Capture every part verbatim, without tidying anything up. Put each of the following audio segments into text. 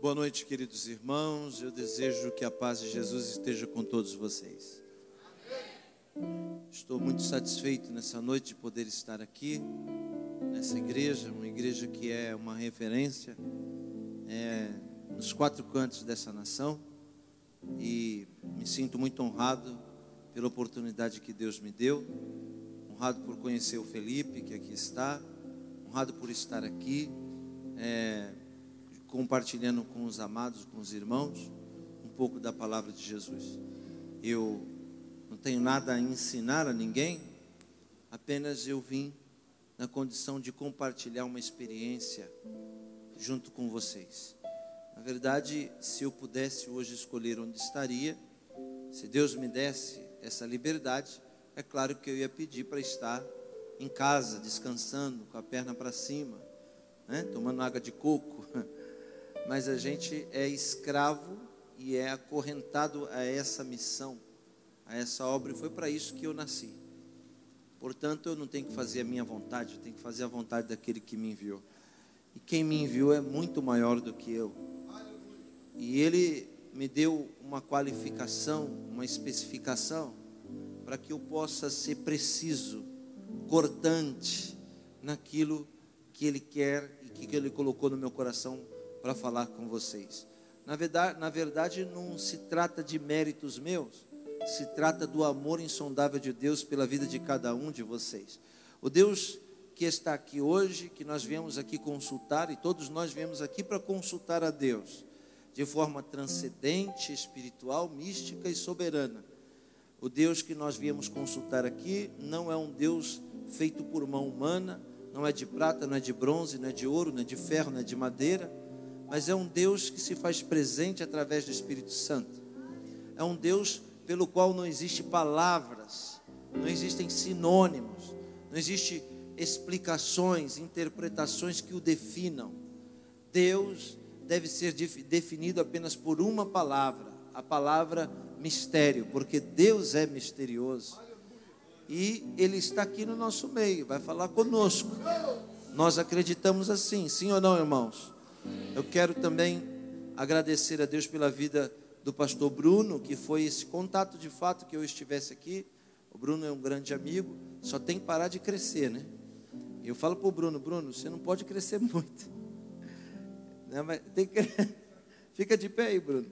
Boa noite, queridos irmãos. Eu desejo que a paz de Jesus esteja com todos vocês. Estou muito satisfeito nessa noite de poder estar aqui, nessa igreja, uma igreja que é uma referência é, nos quatro cantos dessa nação. E me sinto muito honrado pela oportunidade que Deus me deu, honrado por conhecer o Felipe, que aqui está, honrado por estar aqui, é, compartilhando com os amados, com os irmãos, um pouco da palavra de Jesus. Eu não tenho nada a ensinar a ninguém, apenas eu vim na condição de compartilhar uma experiência junto com vocês. Na verdade, se eu pudesse hoje escolher onde estaria, se Deus me desse essa liberdade, é claro que eu ia pedir para estar em casa, descansando, com a perna para cima, né? Tomando água de coco. Mas a gente é escravo e é acorrentado a essa missão, a essa obra, e foi para isso que eu nasci. Portanto, eu não tenho que fazer a minha vontade, eu tenho que fazer a vontade daquele que me enviou. E quem me enviou é muito maior do que eu. E ele me deu uma qualificação, uma especificação, para que eu possa ser preciso, cortante, naquilo que ele quer e que ele colocou no meu coração para falar com vocês. Na verdade, na verdade, não se trata de méritos meus, se trata do amor insondável de Deus pela vida de cada um de vocês. O Deus que está aqui hoje, que nós viemos aqui consultar, e todos nós viemos aqui para consultar a Deus, de forma transcendente, espiritual, mística e soberana. O Deus que nós viemos consultar aqui não é um Deus feito por mão humana, não é de prata, não é de bronze, não é de ouro, não é de ferro, não é de madeira, mas é um Deus que se faz presente através do Espírito Santo. É um Deus pelo qual não existe palavras, não existem sinônimos, não existem explicações, interpretações que o definam. Deus deve ser definido apenas por uma palavra, a palavra mistério, porque Deus é misterioso. E Ele está aqui no nosso meio, vai falar conosco. Nós acreditamos assim, sim ou não, irmãos? Eu quero também agradecer a Deus pela vida do pastor Bruno, que foi esse contato de fato que eu estivesse aqui. O Bruno é um grande amigo, só tem que parar de crescer, né? Eu falo para o Bruno, Bruno, você não pode crescer muito, né? Mas tem que... Fica de pé aí, Bruno.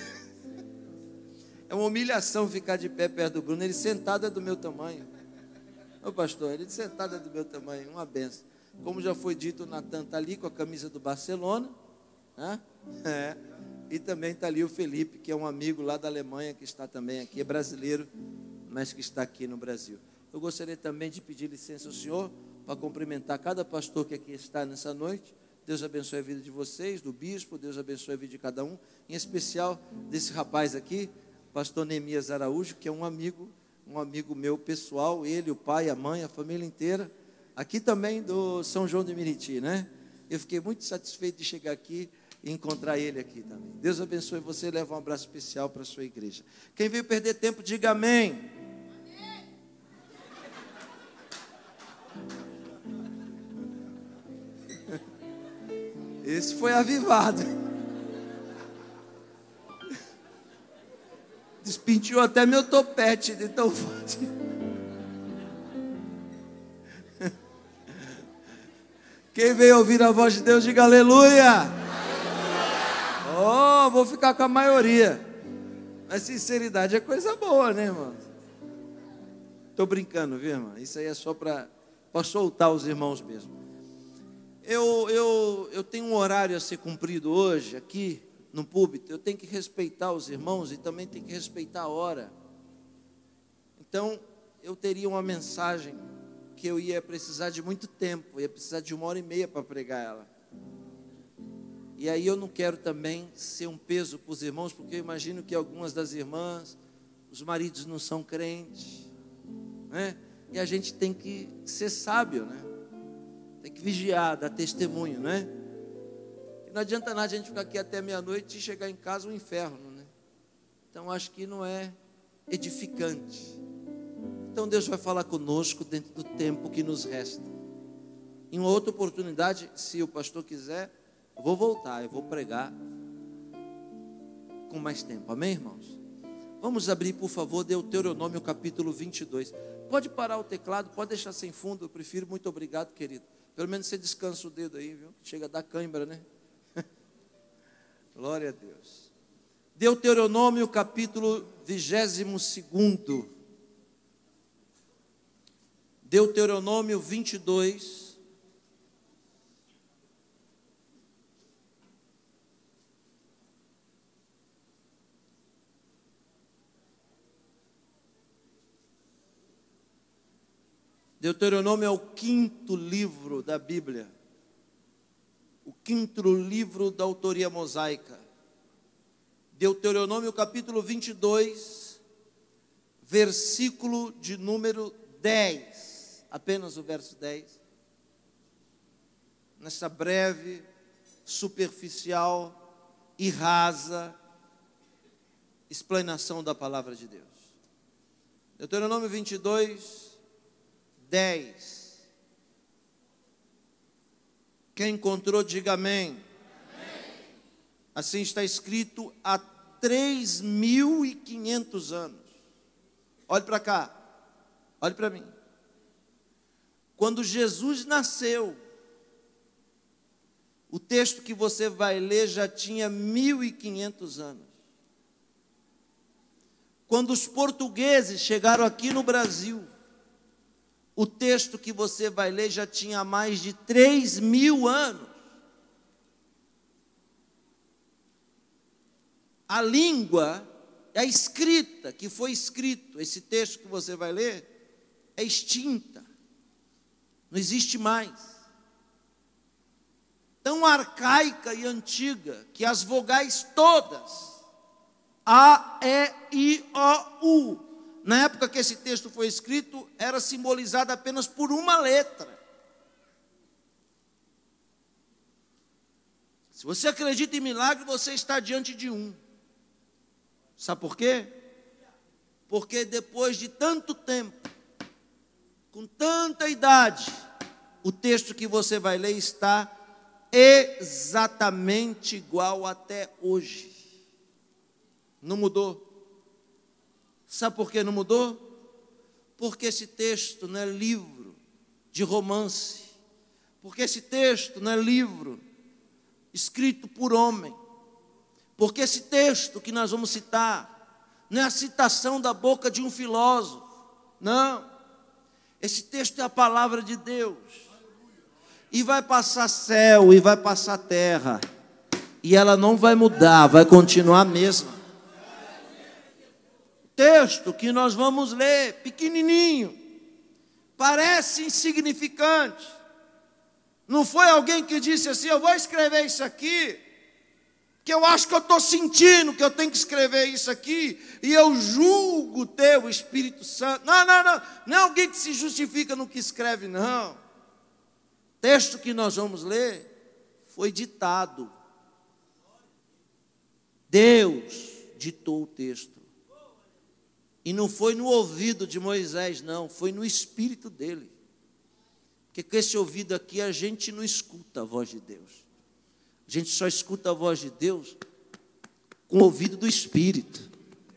É uma humilhação ficar de pé perto do Bruno, ele sentado é do meu tamanho. Ô pastor, ele sentado é do meu tamanho, uma benção. Como já foi dito, o Natan está ali com a camisa do Barcelona, né? É. E também está ali o Felipe, que é um amigo lá da Alemanha, que está também aqui, é brasileiro, mas que está aqui no Brasil. Eu gostaria também de pedir licença ao senhor, para cumprimentar cada pastor que aqui está nessa noite. Deus abençoe a vida de vocês, do bispo, Deus abençoe a vida de cada um, em especial desse rapaz aqui, pastor Neemias Araújo, que é um amigo, um amigo meu pessoal, ele, o pai, a mãe, a família inteira, aqui também do São João de Meriti, né? Eu fiquei muito satisfeito de chegar aqui e encontrar ele aqui também. Deus abençoe você e leva um abraço especial para a sua igreja. Quem veio perder tempo, diga amém. Esse foi avivado. Despintou até meu topete de tão forte. Quem veio ouvir a voz de Deus, diga aleluia. Oh, vou ficar com a maioria. Mas sinceridade é coisa boa, né, irmão? Estou brincando, viu, irmão? Isso aí é só para soltar os irmãos mesmo. Eu, eu, eu tenho um horário a ser cumprido hoje, aqui no púlpito. Eu tenho que respeitar os irmãos e também tenho que respeitar a hora. Então, eu teria uma mensagem que eu ia precisar de muito tempo, ia precisar de uma hora e meia para pregar ela. E aí eu não quero também ser um peso para os irmãos, porque eu imagino que algumas das irmãs, os maridos não são crentes, né? E a gente tem que ser sábio, né? Tem que vigiar, dar testemunho, né? E não adianta nada a gente ficar aqui até meia-noite e chegar em casa um inferno, né? Então acho que não é edificante. Então Deus vai falar conosco dentro do tempo que nos resta. Em uma outra oportunidade, se o pastor quiser, eu vou voltar, eu vou pregar com mais tempo, amém, irmãos? Vamos abrir, por favor, Deuteronômio capítulo vinte e dois. Pode parar o teclado, pode deixar sem fundo, eu prefiro. Muito obrigado, querido. Pelo menos você descansa o dedo aí, viu? Chega a dar cãibra, né? Glória a Deus. Deuteronômio capítulo vigésimo segundo. Deuteronômio vinte e dois. Deuteronômio é o quinto livro da Bíblia, o quinto livro da autoria mosaica. Deuteronômio capítulo vinte e dois, versículo de número dez, apenas o verso dez. Nessa breve, superficial e rasa explanação da palavra de Deus. Deuteronômio vinte e dois, dez. Quem encontrou, diga amém. Amém. Assim está escrito há três mil e quinhentos anos. Olhe para cá, olhe para mim. Quando Jesus nasceu, o texto que você vai ler já tinha mil e quinhentos anos. Quando os portugueses chegaram aqui no Brasil, o texto que você vai ler já tinha mais de três mil anos. A língua, a escrita que foi escrito, esse texto que você vai ler, é extinta. Não existe mais. Tão arcaica e antiga que as vogais todas, A, E, I, O, U, na época que esse texto foi escrito, era simbolizada apenas por uma letra. Se você acredita em milagre, você está diante de um. Sabe por quê? Porque depois de tanto tempo, com tanta idade, o texto que você vai ler está exatamente igual até hoje. Não mudou. Sabe por que não mudou? Porque esse texto não é livro de romance. Porque esse texto não é livro escrito por homem. Porque esse texto que nós vamos citar não é a citação da boca de um filósofo. Não. Esse texto é a palavra de Deus. E vai passar céu e vai passar terra. E ela não vai mudar, vai continuar a mesma. Texto que nós vamos ler, pequenininho, parece insignificante. Não foi alguém que disse assim: eu vou escrever isso aqui, que eu acho que eu estou sentindo que eu tenho que escrever isso aqui, e eu julgo ter o Espírito Santo. Não, não, não, não é alguém que se justifica no que escreve, não. Texto que nós vamos ler foi ditado. Deus ditou o texto. E não foi no ouvido de Moisés, não, foi no espírito dele. Porque com esse ouvido aqui a gente não escuta a voz de Deus. A gente só escuta a voz de Deus com o ouvido do espírito.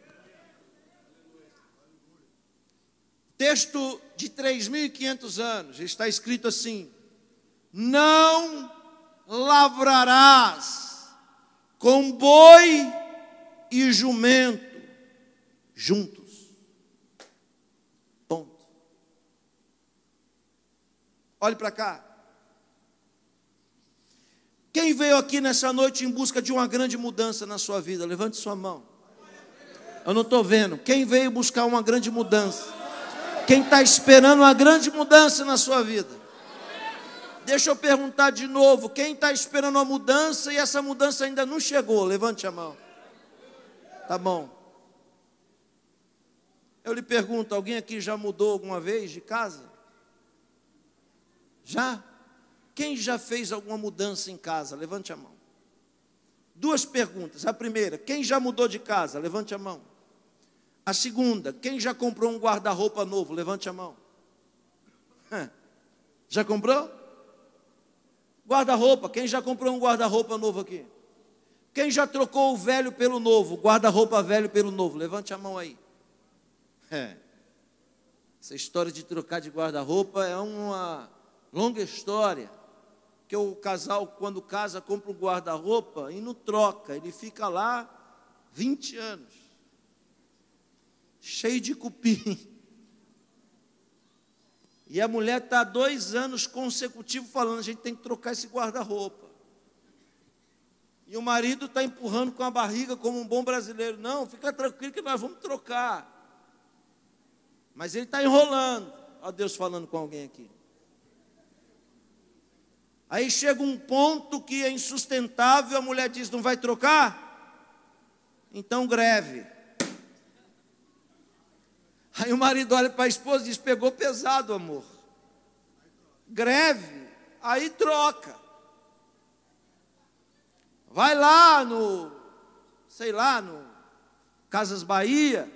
Texto de três mil e quinhentos anos, está escrito assim: não lavrarás com boi e jumento juntos. Olhe para cá. Quem veio aqui nessa noite em busca de uma grande mudança na sua vida? Levante sua mão. Eu não estou vendo. Quem veio buscar uma grande mudança? Quem está esperando uma grande mudança na sua vida? Deixa eu perguntar de novo. Quem está esperando uma mudança e essa mudança ainda não chegou? Levante a mão. Tá bom. Eu lhe pergunto, alguém aqui já mudou alguma vez de casa? Já? Quem já fez alguma mudança em casa? Levante a mão. Duas perguntas. A primeira, quem já mudou de casa? Levante a mão. A segunda, quem já comprou um guarda-roupa novo? Levante a mão. Já comprou? Guarda-roupa, quem já comprou um guarda-roupa novo aqui? Quem já trocou o velho pelo novo, o guarda-roupa velho pelo novo? Levante a mão aí. É. Essa história de trocar de guarda-roupa é uma longa história. Que o casal, quando casa, compra um guarda-roupa e não troca. Ele fica lá vinte anos. Cheio de cupim. E a mulher está dois anos consecutivos falando, a gente tem que trocar esse guarda-roupa. E o marido está empurrando com a barriga como um bom brasileiro. Não, fica tranquilo que nós vamos trocar. Mas ele está enrolando. Olha Deus falando com alguém aqui. Aí chega um ponto que é insustentável, a mulher diz, não vai trocar? Então greve. Aí o marido olha para a esposa e diz, pegou pesado, amor. Greve, aí troca. Vai lá no, sei lá, no Casas Bahia.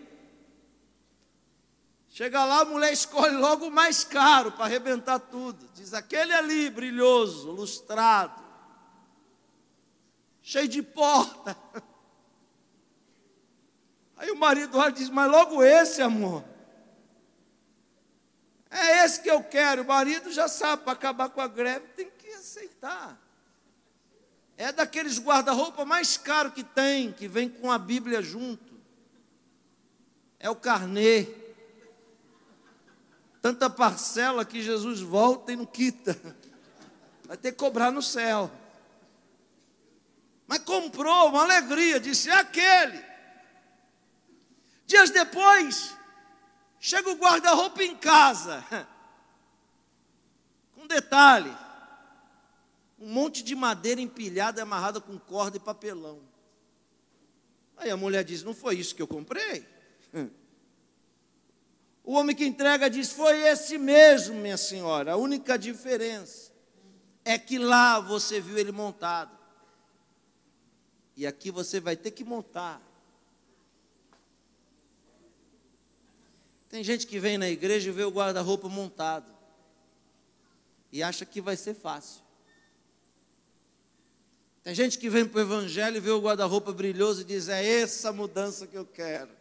Chega lá, a mulher escolhe logo o mais caro para arrebentar tudo. Diz, aquele ali, brilhoso, lustrado, cheio de porta. Aí o marido olha e diz, mas logo esse, amor. É esse que eu quero. O marido já sabe, para acabar com a greve, tem que aceitar. É daqueles guarda-roupa mais caro que tem, que vem com a Bíblia junto. É o carnê. Tanta parcela que Jesus volta e não quita. Vai ter que cobrar no céu. Mas comprou, uma alegria, disse, é aquele. Dias depois, chega o guarda-roupa em casa. Com detalhe, um monte de madeira empilhada, amarrada com corda e papelão. Aí a mulher diz, não foi isso que eu comprei? O homem que entrega diz, foi esse mesmo, minha senhora. A única diferença é que lá você viu ele montado. E aqui você vai ter que montar. Tem gente que vem na igreja e vê o guarda-roupa montado. E acha que vai ser fácil. Tem gente que vem para o evangelho e vê o guarda-roupa brilhoso e diz, é essa mudança que eu quero.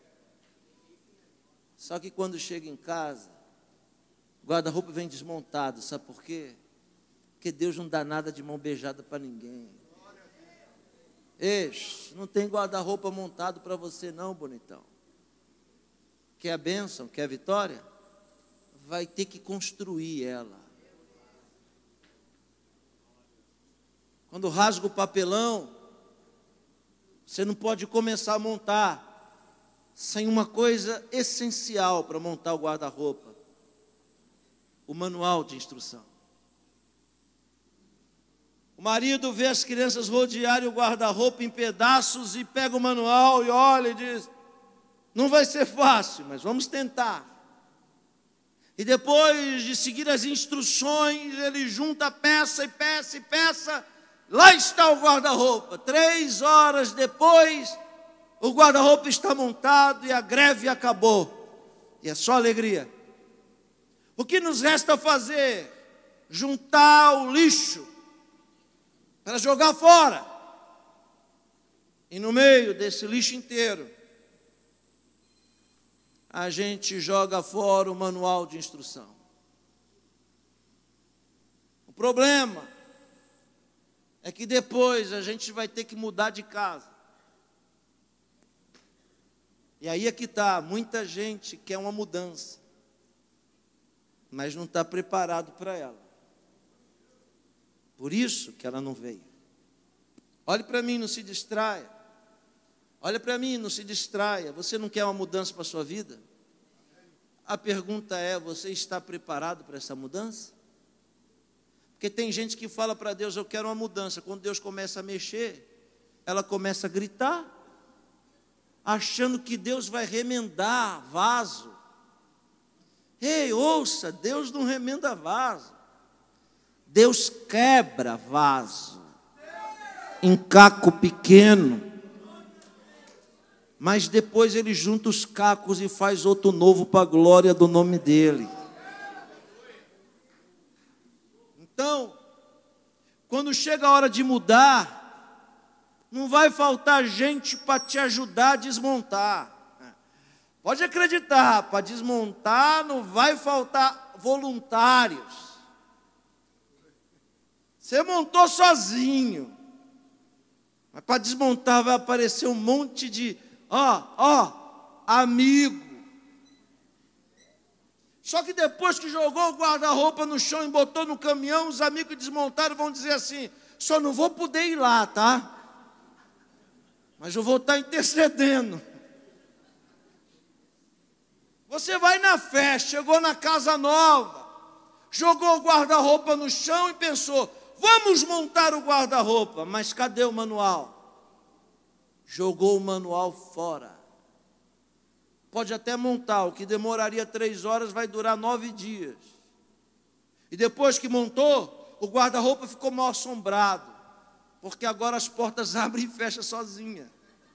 Só que quando chega em casa, o guarda-roupa vem desmontado. Sabe por quê? Porque Deus não dá nada de mão beijada para ninguém. Eixe, não tem guarda-roupa montado para você não, bonitão. Quer a bênção? Quer a vitória? Vai ter que construir ela. Quando rasga o papelão, você não pode começar a montar sem uma coisa essencial para montar o guarda-roupa: o manual de instrução. O marido vê as crianças rodearem o guarda-roupa em pedaços e pega o manual e olha e diz, não vai ser fácil, mas vamos tentar. E depois de seguir as instruções, ele junta peça e peça e peça, lá está o guarda-roupa. Três horas depois, o guarda-roupa está montado e a greve acabou. E é só alegria. O que nos resta fazer? Juntar o lixo para jogar fora. E no meio desse lixo inteiro, a gente joga fora o manual de instrução. O problema é que depois a gente vai ter que mudar de casa. E aí é que está, muita gente quer uma mudança, mas não está preparado para ela. Por isso que ela não veio. Olhe para mim, não se distraia. Olha para mim, não se distraia. Você não quer uma mudança para a sua vida? A pergunta é, você está preparado para essa mudança? Porque tem gente que fala para Deus, eu quero uma mudança. Quando Deus começa a mexer, ela começa a gritar, achando que Deus vai remendar vaso. Ei, ouça, Deus não remenda vaso. Deus quebra vaso em caco pequeno. Mas depois ele junta os cacos e faz outro novo para a glória do nome dele. Então, quando chega a hora de mudar, não vai faltar gente para te ajudar a desmontar. Pode acreditar, para desmontar não vai faltar voluntários. Você montou sozinho, mas para desmontar vai aparecer um monte de, ó, ó, amigo. Só que depois que jogou o guarda-roupa no chão e botou no caminhão, os amigos que desmontaram vão dizer assim: só não vou poder ir lá, tá? Mas eu vou estar intercedendo. Você vai na festa, chegou na casa nova, jogou o guarda-roupa no chão e pensou: vamos montar o guarda-roupa. Mas cadê o manual? Jogou o manual fora. Pode até montar, o que demoraria três horas vai durar nove dias. E depois que montou, o guarda-roupa ficou mal assombrado, porque agora as portas abrem e fecham sozinha.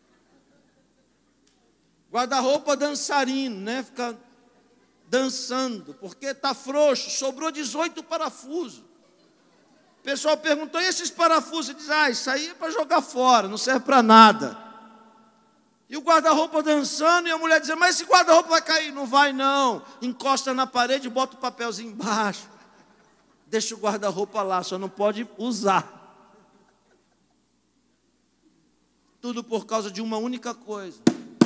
Guarda-roupa dançarino, né? Fica dançando, porque está frouxo, sobrou dezoito parafusos. O pessoal perguntou: e esses parafusos? Diz: ah, isso aí é para jogar fora, não serve para nada. E o guarda-roupa dançando, e a mulher dizendo: mas esse guarda-roupa vai cair. Não vai não, encosta na parede, bota o papelzinho embaixo, deixa o guarda-roupa lá, só não pode usar. Tudo por causa de uma única coisa: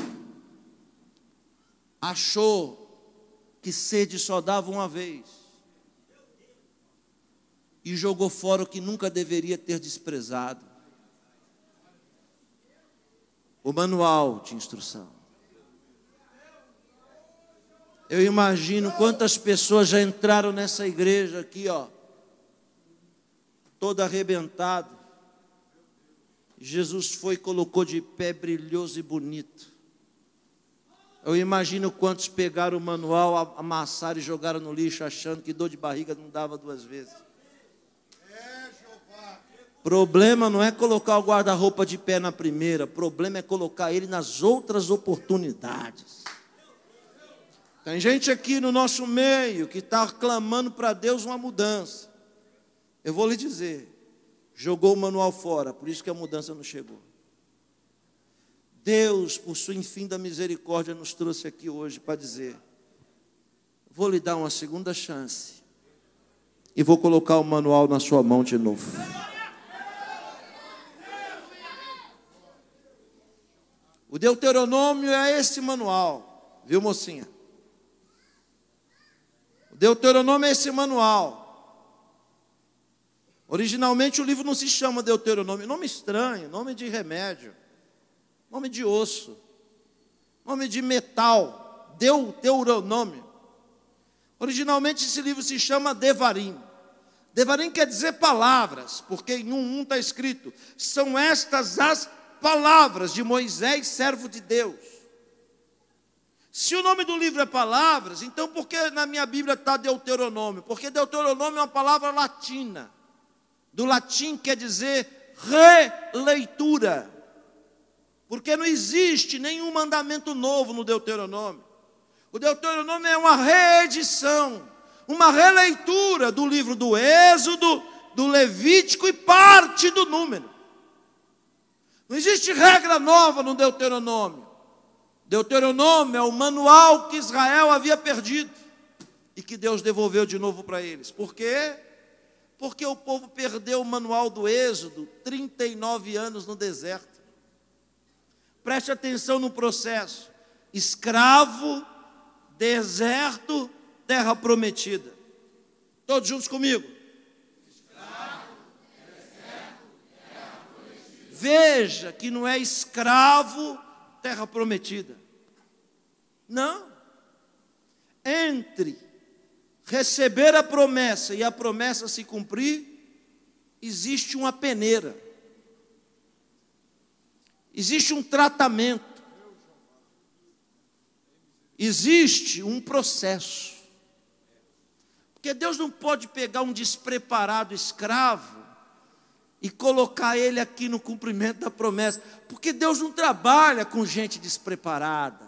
achou que sede só dava uma vez e jogou fora o que nunca deveria ter desprezado: o manual de instrução. Eu imagino quantas pessoas já entraram nessa igreja aqui, ó, todo arrebentado. Jesus foi e colocou de pé, brilhoso e bonito. Eu imagino quantos pegaram o manual, amassaram e jogaram no lixo, achando que dor de barriga não dava duas vezes. Problema não é colocar o guarda-roupa de pé na primeira, problema é colocar ele nas outras oportunidades. Tem gente aqui no nosso meio que está clamando para Deus uma mudança. Eu vou lhe dizer, jogou o manual fora, por isso que a mudança não chegou. Deus, por sua infinda misericórdia, nos trouxe aqui hoje para dizer: vou lhe dar uma segunda chance e vou colocar o manual na sua mão de novo. O Deuteronômio é esse manual, viu, mocinha? O Deuteronômio é esse manual. Originalmente o livro não se chama Deuteronômio, nome estranho, nome de remédio, nome de osso, nome de metal, Deuteronômio. Originalmente esse livro se chama Devarim. Devarim quer dizer palavras, porque em um um está escrito: são estas as palavras de Moisés, servo de Deus. Se o nome do livro é palavras, então por que na minha Bíblia está Deuteronômio? Porque Deuteronômio é uma palavra latina. Do latim quer dizer releitura. Porque não existe nenhum mandamento novo no Deuteronômio. O Deuteronômio é uma reedição, uma releitura do livro do Êxodo, do Levítico e parte do Número. Não existe regra nova no Deuteronômio. Deuteronômio é o manual que Israel havia perdido e que Deus devolveu de novo para eles. Por quê? Porque o povo perdeu o manual do Êxodo, trinta e nove anos no deserto. Preste atenção no processo: escravo, deserto, terra prometida. Todos juntos comigo. Escravo, deserto, terra prometida. Veja que não é escravo, terra prometida. Não. Entre receber a promessa e a promessa se cumprir, existe uma peneira. Existe um tratamento. Existe um processo. Porque Deus não pode pegar um despreparado escravo e colocar ele aqui no cumprimento da promessa. Porque Deus não trabalha com gente despreparada.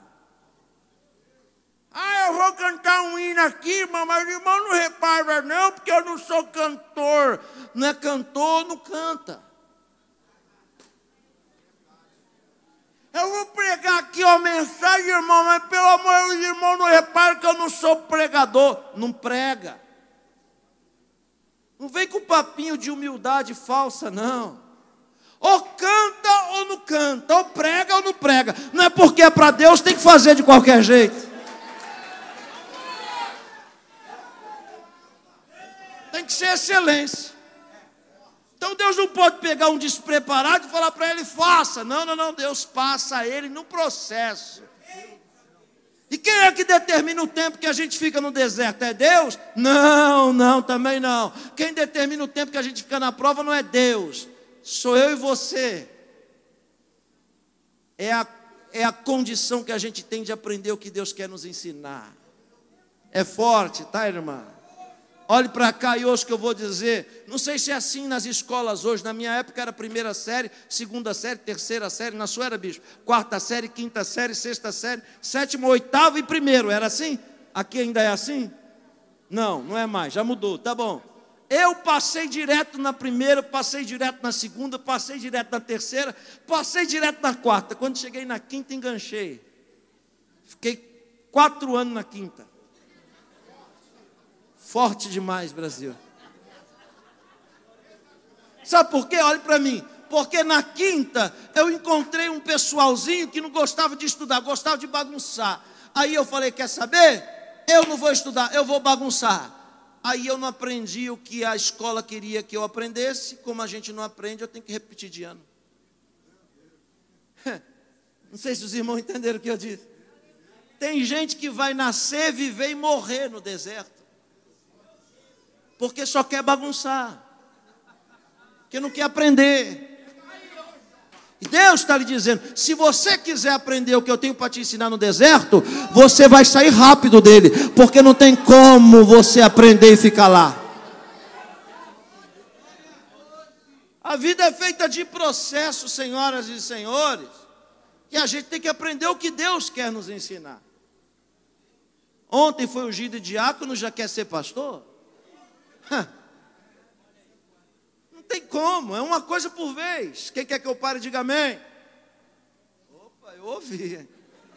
Ah, eu vou cantar um hino aqui, mas o irmão não repara não, porque eu não sou cantor. Não é cantor, não canta. Eu vou pregar aqui uma mensagem, irmão, mas pelo amor de Deus, irmão, não repara que eu não sou pregador. Não prega. Não vem com papinho de humildade falsa, não. Ou canta ou não canta, ou prega ou não prega. Não é porque é para Deus, tem que fazer de qualquer jeito. Tem que ser excelência. Então Deus não pode pegar um despreparado e falar para ele, faça. Não, não, não, Deus passa ele no processo. E quem é que determina o tempo que a gente fica no deserto? É Deus? Não, não, também não. Quem determina o tempo que a gente fica na prova não é Deus. Sou eu e você. É a, é a condição que a gente tem de aprender o que Deus quer nos ensinar. É forte, tá, irmã? Olhe para cá e ouça o que eu vou dizer. Não sei se é assim nas escolas hoje. Na minha época era primeira série, segunda série, terceira série. Na sua era, bispo? Quarta série, quinta série, sexta série, sétima, oitava e primeiro. Era assim? Aqui ainda é assim? Não, não é mais. Já mudou, tá bom. Eu passei direto na primeira, passei direto na segunda, passei direto na terceira, passei direto na quarta. Quando cheguei na quinta, enganchei. Fiquei quatro anos na quinta. Forte demais, Brasil. Sabe por quê? Olhe para mim. Porque na quinta eu encontrei um pessoalzinho que não gostava de estudar, gostava de bagunçar. Aí eu falei, quer saber? Eu não vou estudar, eu vou bagunçar. Aí eu não aprendi o que a escola queria que eu aprendesse. Como a gente não aprende, eu tenho que repetir de ano. Não sei se os irmãos entenderam o que eu disse. Tem gente que vai nascer, viver e morrer no deserto. Porque só quer bagunçar, porque não quer aprender. E Deus está lhe dizendo, se você quiser aprender o que eu tenho para te ensinar no deserto, você vai sair rápido dele, porque não tem como você aprender e ficar lá. A vida é feita de processos, senhoras e senhores, e a gente tem que aprender o que Deus quer nos ensinar. Ontem foi ungido diácono, já quer ser pastor? Não tem como, é uma coisa por vez. Quem quer que eu pare, diga amém. Opa, eu ouvi.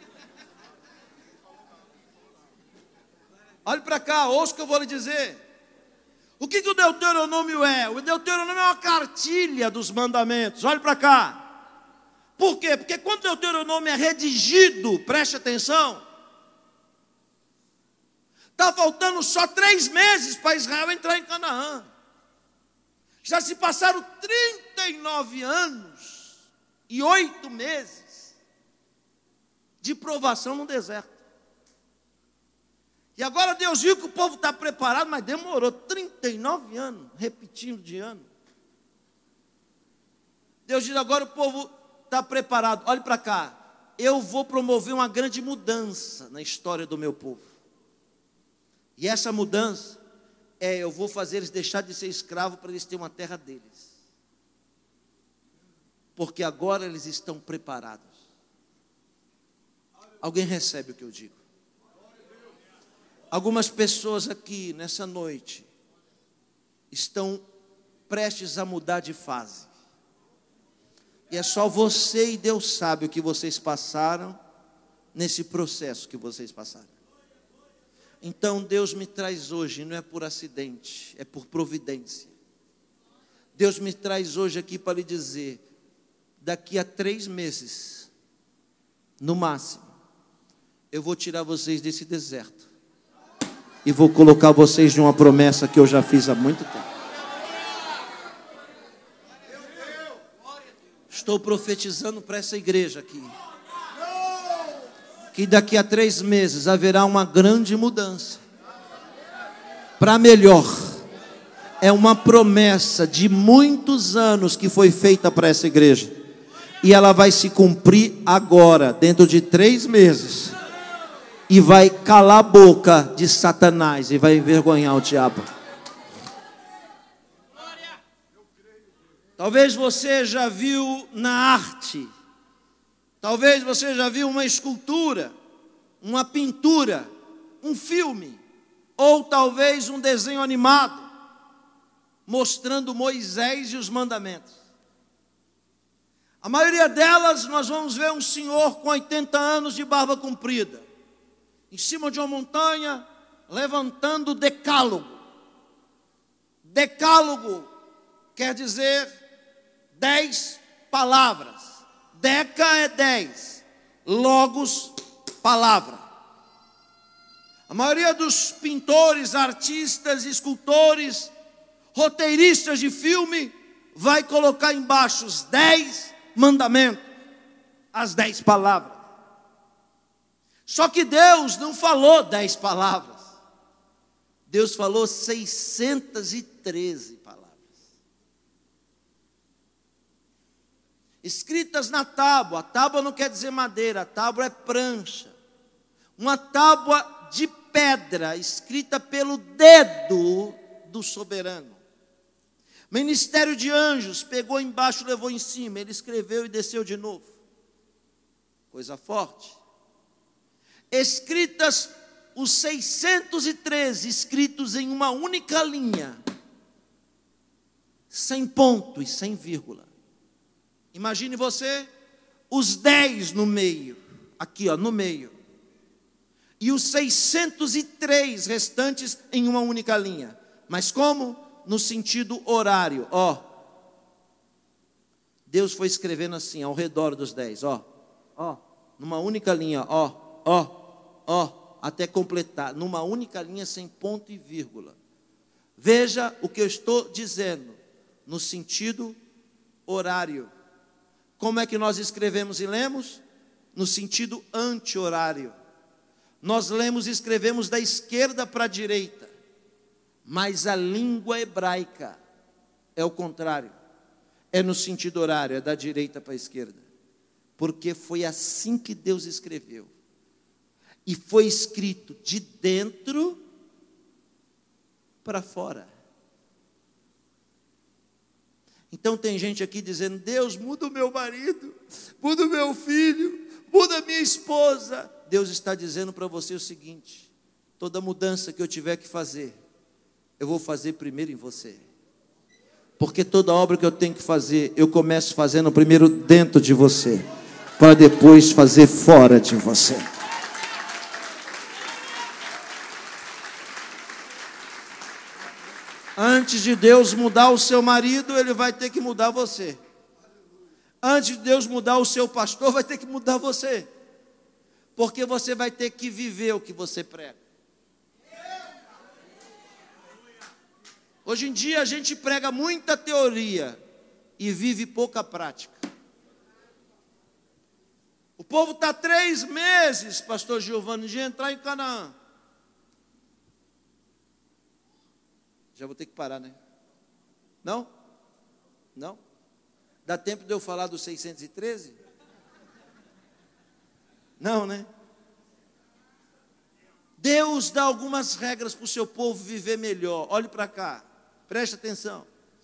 Olhe para cá, ouça o que eu vou lhe dizer. O que, que o Deuteronômio é? O Deuteronômio é uma cartilha dos mandamentos. Olhe para cá. Por quê? Porque quando o Deuteronômio é redigido, preste atenção, está faltando só três meses para Israel entrar em Canaã. Já se passaram trinta e nove anos e oito meses de provação no deserto. E agora Deus viu que o povo está preparado, mas demorou trinta e nove anos, repetindo de ano. Deus diz, agora o povo está preparado. Olhe para cá, eu vou promover uma grande mudança na história do meu povo. E essa mudança é, eu vou fazer eles deixar de ser escravos para eles terem uma terra deles. Porque agora eles estão preparados. Alguém recebe o que eu digo? Algumas pessoas aqui nessa noite estão prestes a mudar de fase. E é só você e Deus sabe o que vocês passaram nesse processo que vocês passaram. Então Deus me traz hoje, não é por acidente, é por providência. Deus me traz hoje aqui para lhe dizer, daqui a três meses, no máximo, eu vou tirar vocês desse deserto e vou colocar vocês numa promessa que eu já fiz há muito tempo. Estou profetizando para essa igreja aqui, que daqui a três meses haverá uma grande mudança para melhor. É uma promessa de muitos anos que foi feita para essa igreja, e ela vai se cumprir agora, dentro de três meses, e vai calar a boca de Satanás e vai envergonhar o diabo. Talvez você já viu na arte, talvez você já viu uma escultura, uma pintura, um filme, ou talvez um desenho animado, mostrando Moisés e os mandamentos. A maioria delas nós vamos ver um senhor com oitenta anos de barba comprida, em cima de uma montanha, levantando o decálogo. Decálogo quer dizer dez palavras. Deca é dez, logos, palavra. A maioria dos pintores, artistas, escultores, roteiristas de filme, vai colocar embaixo os dez mandamentos, as dez palavras. Só que Deus não falou dez palavras. Deus falou seiscentas e treze palavras. Escritas na tábua. A tábua não quer dizer madeira, a tábua é prancha. Uma tábua de pedra, escrita pelo dedo do soberano. Ministério de anjos, pegou embaixo, levou em cima, ele escreveu e desceu de novo. Coisa forte. Escritas os seiscentos e treze, escritos em uma única linha, sem ponto e sem vírgula. Imagine você, os dez no meio, aqui ó, no meio, e os seiscentos e três restantes em uma única linha. Mas como? No sentido horário, ó. Deus foi escrevendo assim, ao redor dos dez, ó, ó, numa única linha, ó, ó, ó, até completar, numa única linha sem ponto e vírgula. Veja o que eu estou dizendo, no sentido horário. Como é que nós escrevemos e lemos? No sentido anti-horário. Nós lemos e escrevemos da esquerda para a direita, mas a língua hebraica é o contrário, é no sentido horário, é da direita para a esquerda, porque foi assim que Deus escreveu, e foi escrito de dentro para fora. Então tem gente aqui dizendo: Deus, muda o meu marido, muda o meu filho, muda a minha esposa. Deus está dizendo para você o seguinte: toda mudança que eu tiver que fazer, eu vou fazer primeiro em você. Porque toda obra que eu tenho que fazer, eu começo fazendo primeiro dentro de você, para depois fazer fora de você. Antes de Deus mudar o seu marido, Ele vai ter que mudar você. Antes de Deus mudar o seu pastor, vai ter que mudar você. Porque você vai ter que viver o que você prega. Hoje em dia a gente prega muita teoria e vive pouca prática. O povo está três meses, pastor Giovanni, de entrar em Canaã. Já vou ter que parar, né? Não? Não? Dá tempo de eu falar dos seiscentos e treze? Não, né? Deus dá algumas regras para o seu povo viver melhor. Olhe para cá, preste atenção.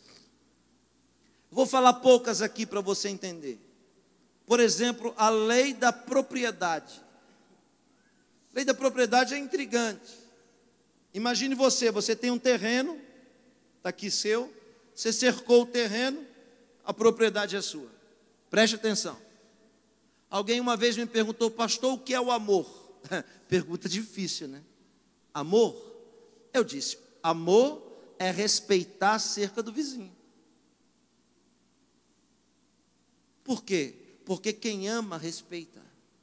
Vou falar poucas aqui para você entender. Por exemplo, a lei da propriedade. A lei da propriedade é intrigante. Imagine você, você tem um terreno, está aqui seu, você cercou o terreno, a propriedade é sua. Preste atenção. Alguém uma vez me perguntou: pastor, o que é o amor? Pergunta difícil, né? Amor? Eu disse: amor é respeitar a cerca do vizinho. Por quê? Porque quem ama, respeita.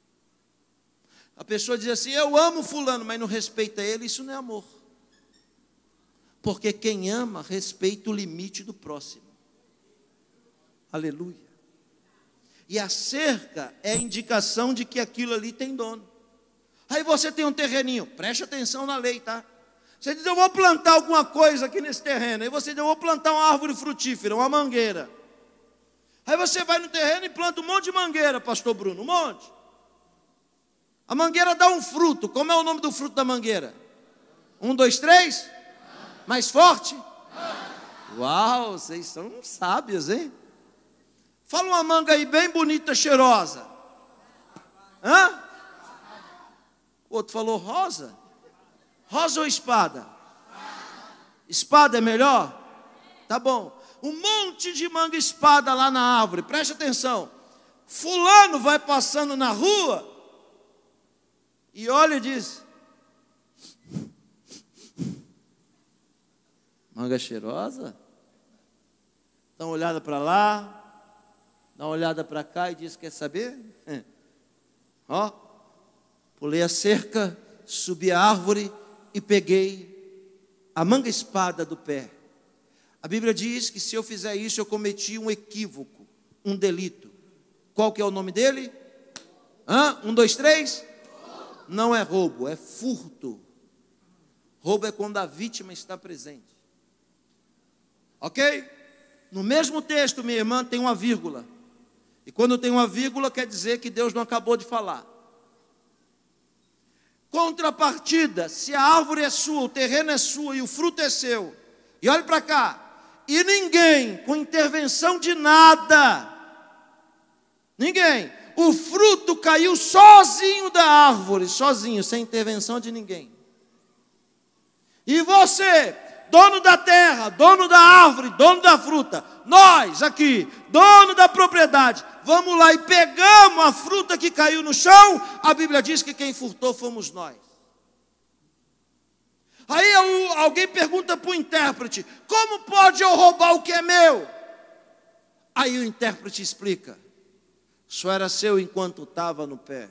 A pessoa diz assim: eu amo fulano, mas não respeita ele, isso não é amor. Porque quem ama, respeita o limite do próximo. Aleluia. E a cerca é a indicação de que aquilo ali tem dono. Aí você tem um terreninho, preste atenção na lei, tá? Você diz: eu vou plantar alguma coisa aqui nesse terreno. Aí você diz: eu vou plantar uma árvore frutífera, uma mangueira. Aí você vai no terreno e planta um monte de mangueira, pastor Bruno, um monte. A mangueira dá um fruto. Como é o nome do fruto da mangueira? Um, dois, três? Mais forte? Uau, vocês são sábios, hein? Fala uma manga aí bem bonita, cheirosa. Hã? O outro falou rosa. Rosa ou espada? Espada é melhor? Tá bom. Um monte de manga espada lá na árvore. Preste atenção. Fulano vai passando na rua e olha e diz: manga cheirosa? Dá uma olhada para lá, dá uma olhada para cá e diz: quer saber? Ó, pulei a cerca, subi a árvore e peguei a manga espada do pé. A Bíblia diz que se eu fizer isso, eu cometi um equívoco, um delito. Qual que é o nome dele? Hã? Um, dois, três? Não é roubo, é furto. Roubo é quando a vítima está presente. Ok? No mesmo texto, minha irmã, tem uma vírgula. E quando tem uma vírgula, quer dizer que Deus não acabou de falar. Contrapartida, se a árvore é sua, o terreno é sua e o fruto é seu. E olhe para cá. E ninguém, com intervenção de nada, ninguém, o fruto caiu sozinho da árvore, sozinho, sem intervenção de ninguém. E você, dono da terra, dono da árvore, dono da fruta, nós aqui, dono da propriedade, vamos lá e pegamos a fruta que caiu no chão. A Bíblia diz que quem furtou fomos nós. Aí alguém pergunta para o intérprete: como pode eu roubar o que é meu? Aí o intérprete explica: só era seu enquanto estava no pé.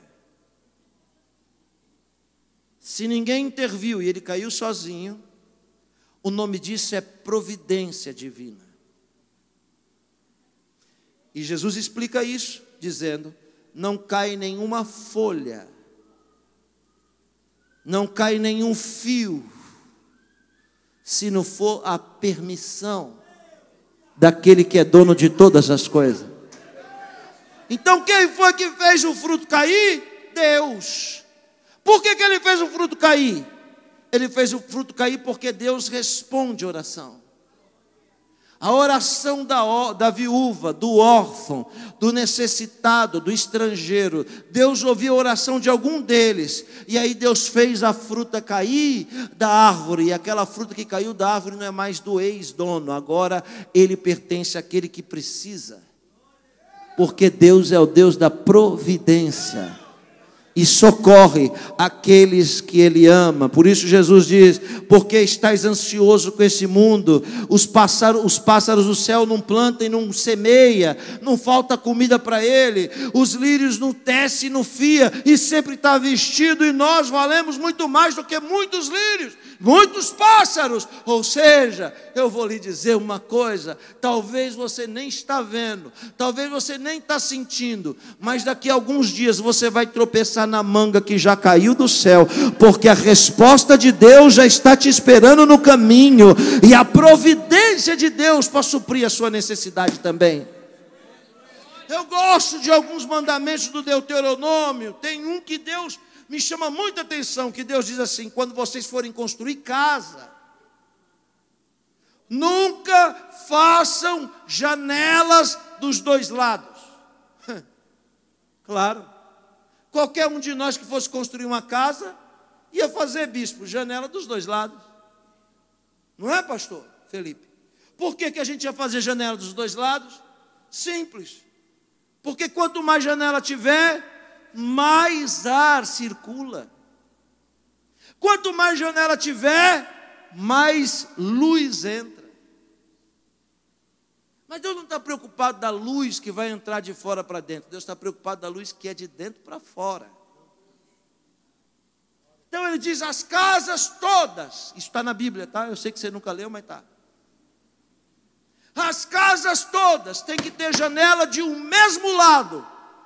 Se ninguém interviu e ele caiu sozinho, o nome disso é providência divina. E Jesus explica isso, dizendo: não cai nenhuma folha, não cai nenhum fio, se não for a permissão daquele que é dono de todas as coisas. Então quem foi que fez o fruto cair? Deus. Por que que ele fez o fruto cair? Ele fez o fruto cair porque Deus responde a oração. A oração da, da viúva, do órfão, do necessitado, do estrangeiro. Deus ouviu a oração de algum deles. E aí Deus fez a fruta cair da árvore. E aquela fruta que caiu da árvore não é mais do ex-dono. Agora ele pertence àquele que precisa. Porque Deus é o Deus da providência. E socorre aqueles que Ele ama. Por isso Jesus diz: porque estais ansioso com esse mundo? Os pássaros, os pássaros do céu não plantam e não semeia, não falta comida para ele. Os lírios não tecem e não fia, e sempre está vestido. E nós valemos muito mais do que muitos lírios, muitos pássaros. Ou seja, eu vou lhe dizer uma coisa: talvez você nem está vendo, talvez você nem está sentindo, mas daqui a alguns dias você vai tropeçar na manga que já caiu do céu, porque a resposta de Deus já está te esperando no caminho, e a providência de Deus para suprir a sua necessidade também. Eu gosto de alguns mandamentos do Deuteronômio. Tem um que Deus me chama muita atenção, que Deus diz assim: quando vocês forem construir casa, nunca façam janelas dos dois lados. Claro, qualquer um de nós que fosse construir uma casa ia fazer, bispo, janela dos dois lados. Não é, pastor Felipe? Por que que a gente ia fazer janela dos dois lados? Simples. Porque quanto mais janela tiver, mais ar circula. Quanto mais janela tiver, mais luz entra. Mas Deus não está preocupado da luz que vai entrar de fora para dentro. Deus está preocupado da luz que é de dentro para fora. Então ele diz: as casas todas, isso está na Bíblia, tá? Eu sei que você nunca leu, mas está. As casas todas têm que ter janela de um mesmo lado.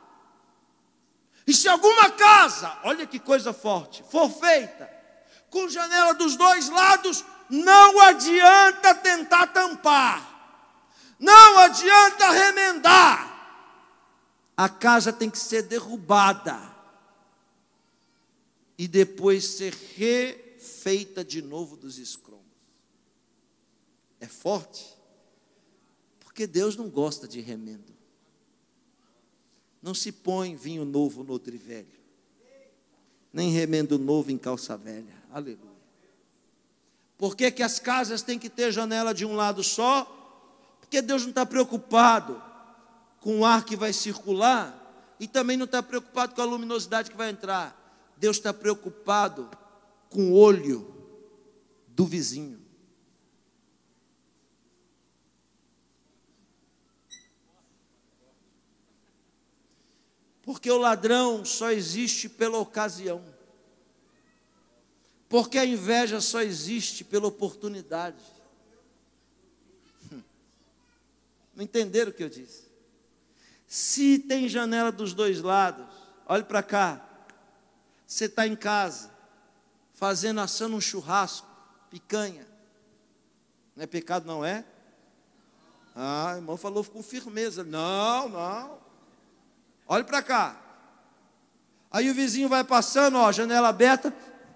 E se alguma casa, olha que coisa forte, for feita com janela dos dois lados, não adianta tentar tampar. Não adianta remendar. A casa tem que ser derrubada e depois ser refeita de novo dos escombros. É forte, porque Deus não gosta de remendo. Não se põe vinho novo no odre velho, nem remendo novo em calça velha. Aleluia. Por que que as casas têm que ter janela de um lado só? Porque Deus não está preocupado com o ar que vai circular e também não está preocupado com a luminosidade que vai entrar. Deus está preocupado com o olho do vizinho. Porque o ladrão só existe pela ocasião. Porque a inveja só existe pela oportunidade. Não entenderam o que eu disse? Se tem janela dos dois lados, olhe para cá. Você está em casa, fazendo, assando um churrasco, picanha. Não é pecado, não é? Ah, o irmão falou com firmeza. Não, não. Olhe para cá. Aí o vizinho vai passando, ó, janela aberta.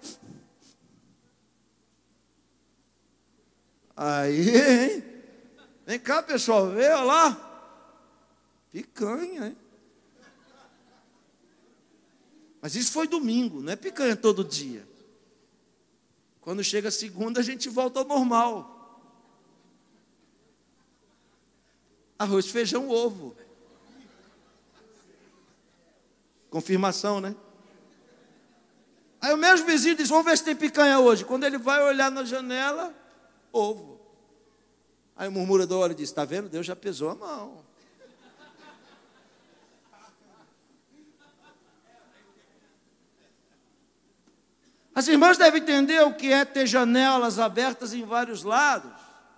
Aí, hein? Vem cá, pessoal, vê, olha lá. Picanha, hein? Mas isso foi domingo, não é picanha todo dia. Quando chega segunda, a gente volta ao normal. Arroz, feijão, ovo. Confirmação, né? Aí o mesmo vizinho diz, vamos ver se tem picanha hoje. Quando ele vai olhar na janela, ovo. Aí o murmurador olha e diz, está vendo? Deus já pesou a mão. As irmãs devem entender o que é ter janelas abertas em vários lados.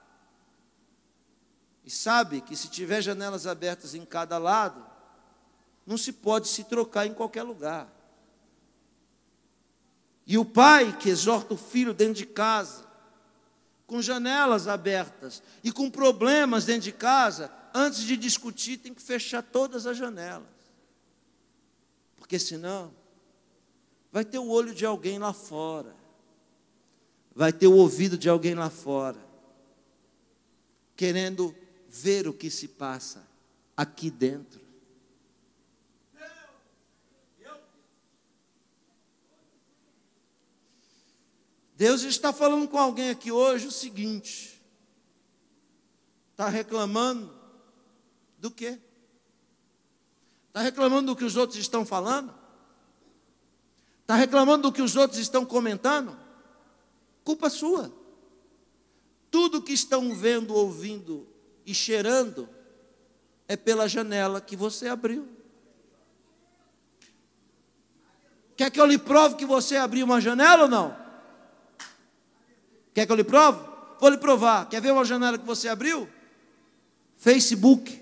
E sabe que se tiver janelas abertas em cada lado, não se pode se trocar em qualquer lugar. E o pai que exorta o filho dentro de casa, com janelas abertas e com problemas dentro de casa, antes de discutir, tem que fechar todas as janelas. Porque senão, vai ter o olho de alguém lá fora, vai ter o ouvido de alguém lá fora, querendo ver o que se passa aqui dentro. Deus está falando com alguém aqui hoje o seguinte: está reclamando do quê? Está reclamando do que os outros estão falando? Está reclamando do que os outros estão comentando? Culpa sua. Tudo que estão vendo, ouvindo e cheirando é pela janela que você abriu. Quer que eu lhe prove que você abriu uma janela ou não? Quer que eu lhe prove? Vou lhe provar. Quer ver uma janela que você abriu? Facebook.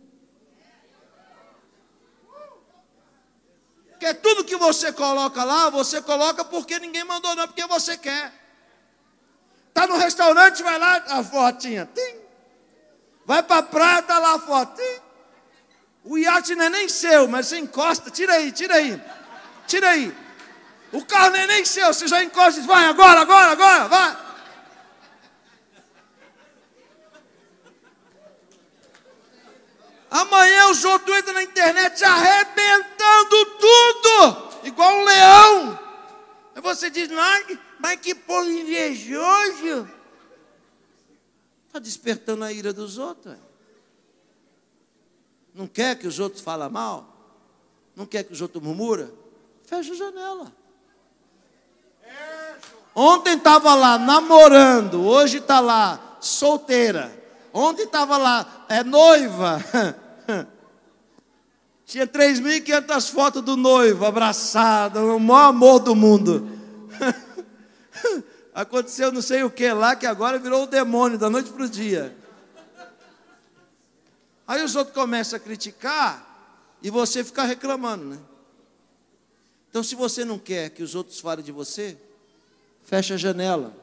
Porque tudo que você coloca lá, você coloca porque ninguém mandou, não, porque você quer. Está no restaurante, vai lá, a fotinha. Tim. Vai para a praia, está lá a foto. Tim. O iate não é nem seu, mas você encosta. Tira aí, tira aí. Tira aí. O carro não é nem seu, você já encosta e diz, vai agora, agora, agora, vai. Amanhã os outros entram na internet arrebentando tudo, igual um leão. Aí você diz, mas que povo invejoso. Está despertando a ira dos outros. Não quer que os outros falem mal? Não quer que os outros murmuram? Fecha a janela. Ontem estava lá namorando, hoje está lá solteira. Ontem estava lá, é noiva. Tinha três mil e quinhentas fotos do noivo, abraçado, o maior amor do mundo. Aconteceu não sei o que lá, que agora virou o demônio da noite para o dia. Aí os outros começam a criticar e você fica reclamando, né? Então, se você não quer que os outros falem de você, fecha a janela.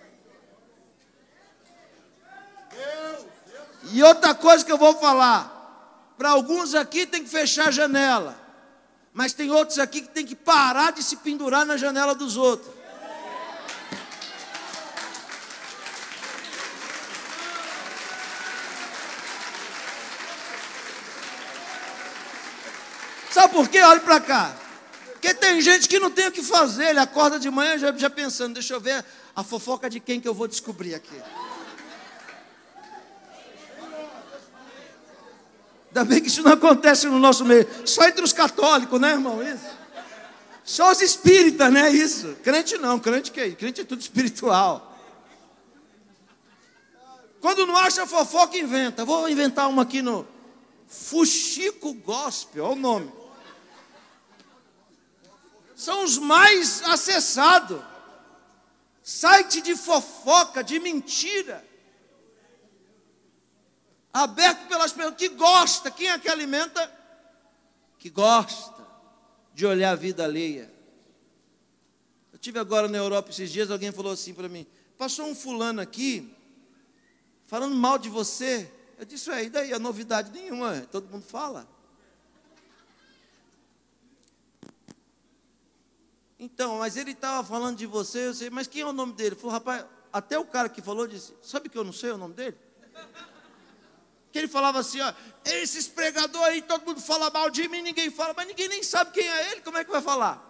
E outra coisa que eu vou falar, para alguns aqui tem que fechar a janela, mas tem outros aqui que tem que parar de se pendurar na janela dos outros. Sabe por quê? Olha para cá. Porque tem gente que não tem o que fazer, ele acorda de manhã já, já pensando, deixa eu ver a fofoca de quem que eu vou descobrir aqui. Ainda bem que isso não acontece no nosso meio. Só entre os católicos, né, irmão? Isso. Só os espíritas, né? Isso. Crente não, crente que é isso? Crente é tudo espiritual. Quando não acha fofoca, inventa. Vou inventar uma aqui no Fuxico Gospel, olha o nome. São os mais acessados. Site de fofoca, de mentira. Aberto pelas pessoas que gosta. Quem é que alimenta? Que gosta de olhar a vida alheia. Eu tive agora na Europa esses dias, alguém falou assim para mim: passou um fulano aqui falando mal de você. Eu disse: é, e daí? A novidade nenhuma, todo mundo fala. Então, mas ele estava falando de você, eu sei, mas quem é o nome dele? Ele falou: rapaz, até o cara que falou disse: sabe que eu não sei o nome dele? Que ele falava assim: ó, esses pregadores aí, todo mundo fala mal de mim, ninguém fala, mas ninguém nem sabe quem é ele, como é que vai falar?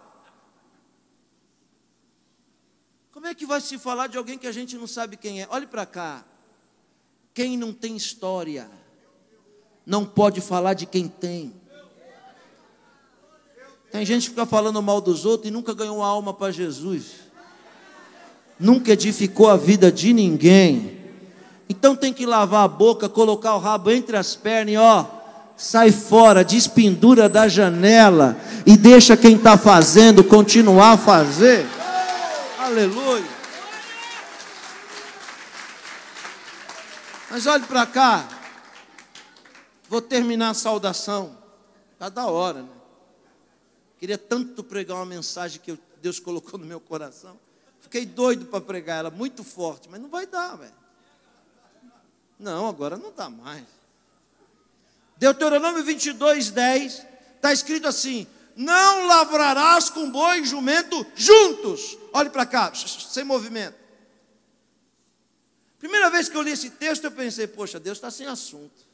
Como é que vai se falar de alguém que a gente não sabe quem é? Olhe para cá. Quem não tem história não pode falar de quem tem. Tem gente que fica falando mal dos outros e nunca ganhou uma alma para Jesus. Nunca edificou a vida de ninguém. Então tem que lavar a boca, colocar o rabo entre as pernas e ó, sai fora, despendura da janela e deixa quem está fazendo continuar a fazer. Aleluia. Mas olhe para cá. Vou terminar a saudação. Está da hora, né? Queria tanto pregar uma mensagem que Deus colocou no meu coração. Fiquei doido para pregar ela, muito forte, mas não vai dar, velho. Não, agora não dá mais. Deuteronômio vinte e dois, dez, está escrito assim: não lavrarás com boi e jumento juntos. Olhe para cá, sem movimento. Primeira vez que eu li esse texto, eu pensei: poxa, Deus está sem assunto.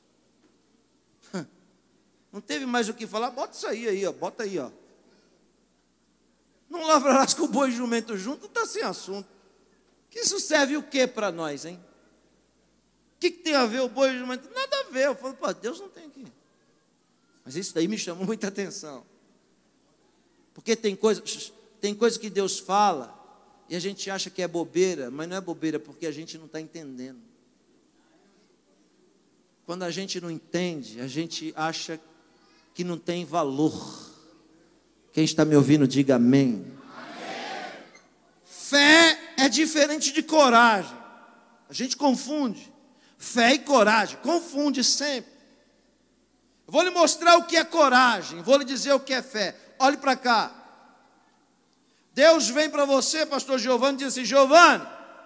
Não teve mais o que falar, bota isso aí, aí ó, bota aí, ó. Não lavrarás com boi e jumento junto, está sem assunto. Que isso serve o que para nós, hein? O que, que tem a ver o boi e o jumento? Nada a ver. Eu falo: pô, Deus não tem aqui. Mas isso daí me chamou muita atenção. Porque tem coisa, tem coisa que Deus fala e a gente acha que é bobeira, mas não é bobeira, porque a gente não está entendendo. Quando a gente não entende, a gente acha que não tem valor. Quem está me ouvindo, diga amém. Amém. Fé é diferente de coragem. A gente confunde. Fé e coragem, confunde sempre. Eu vou lhe mostrar o que é coragem, vou lhe dizer o que é fé. Olhe para cá. Deus vem para você, pastor Giovanni, e diz assim: Giovanni,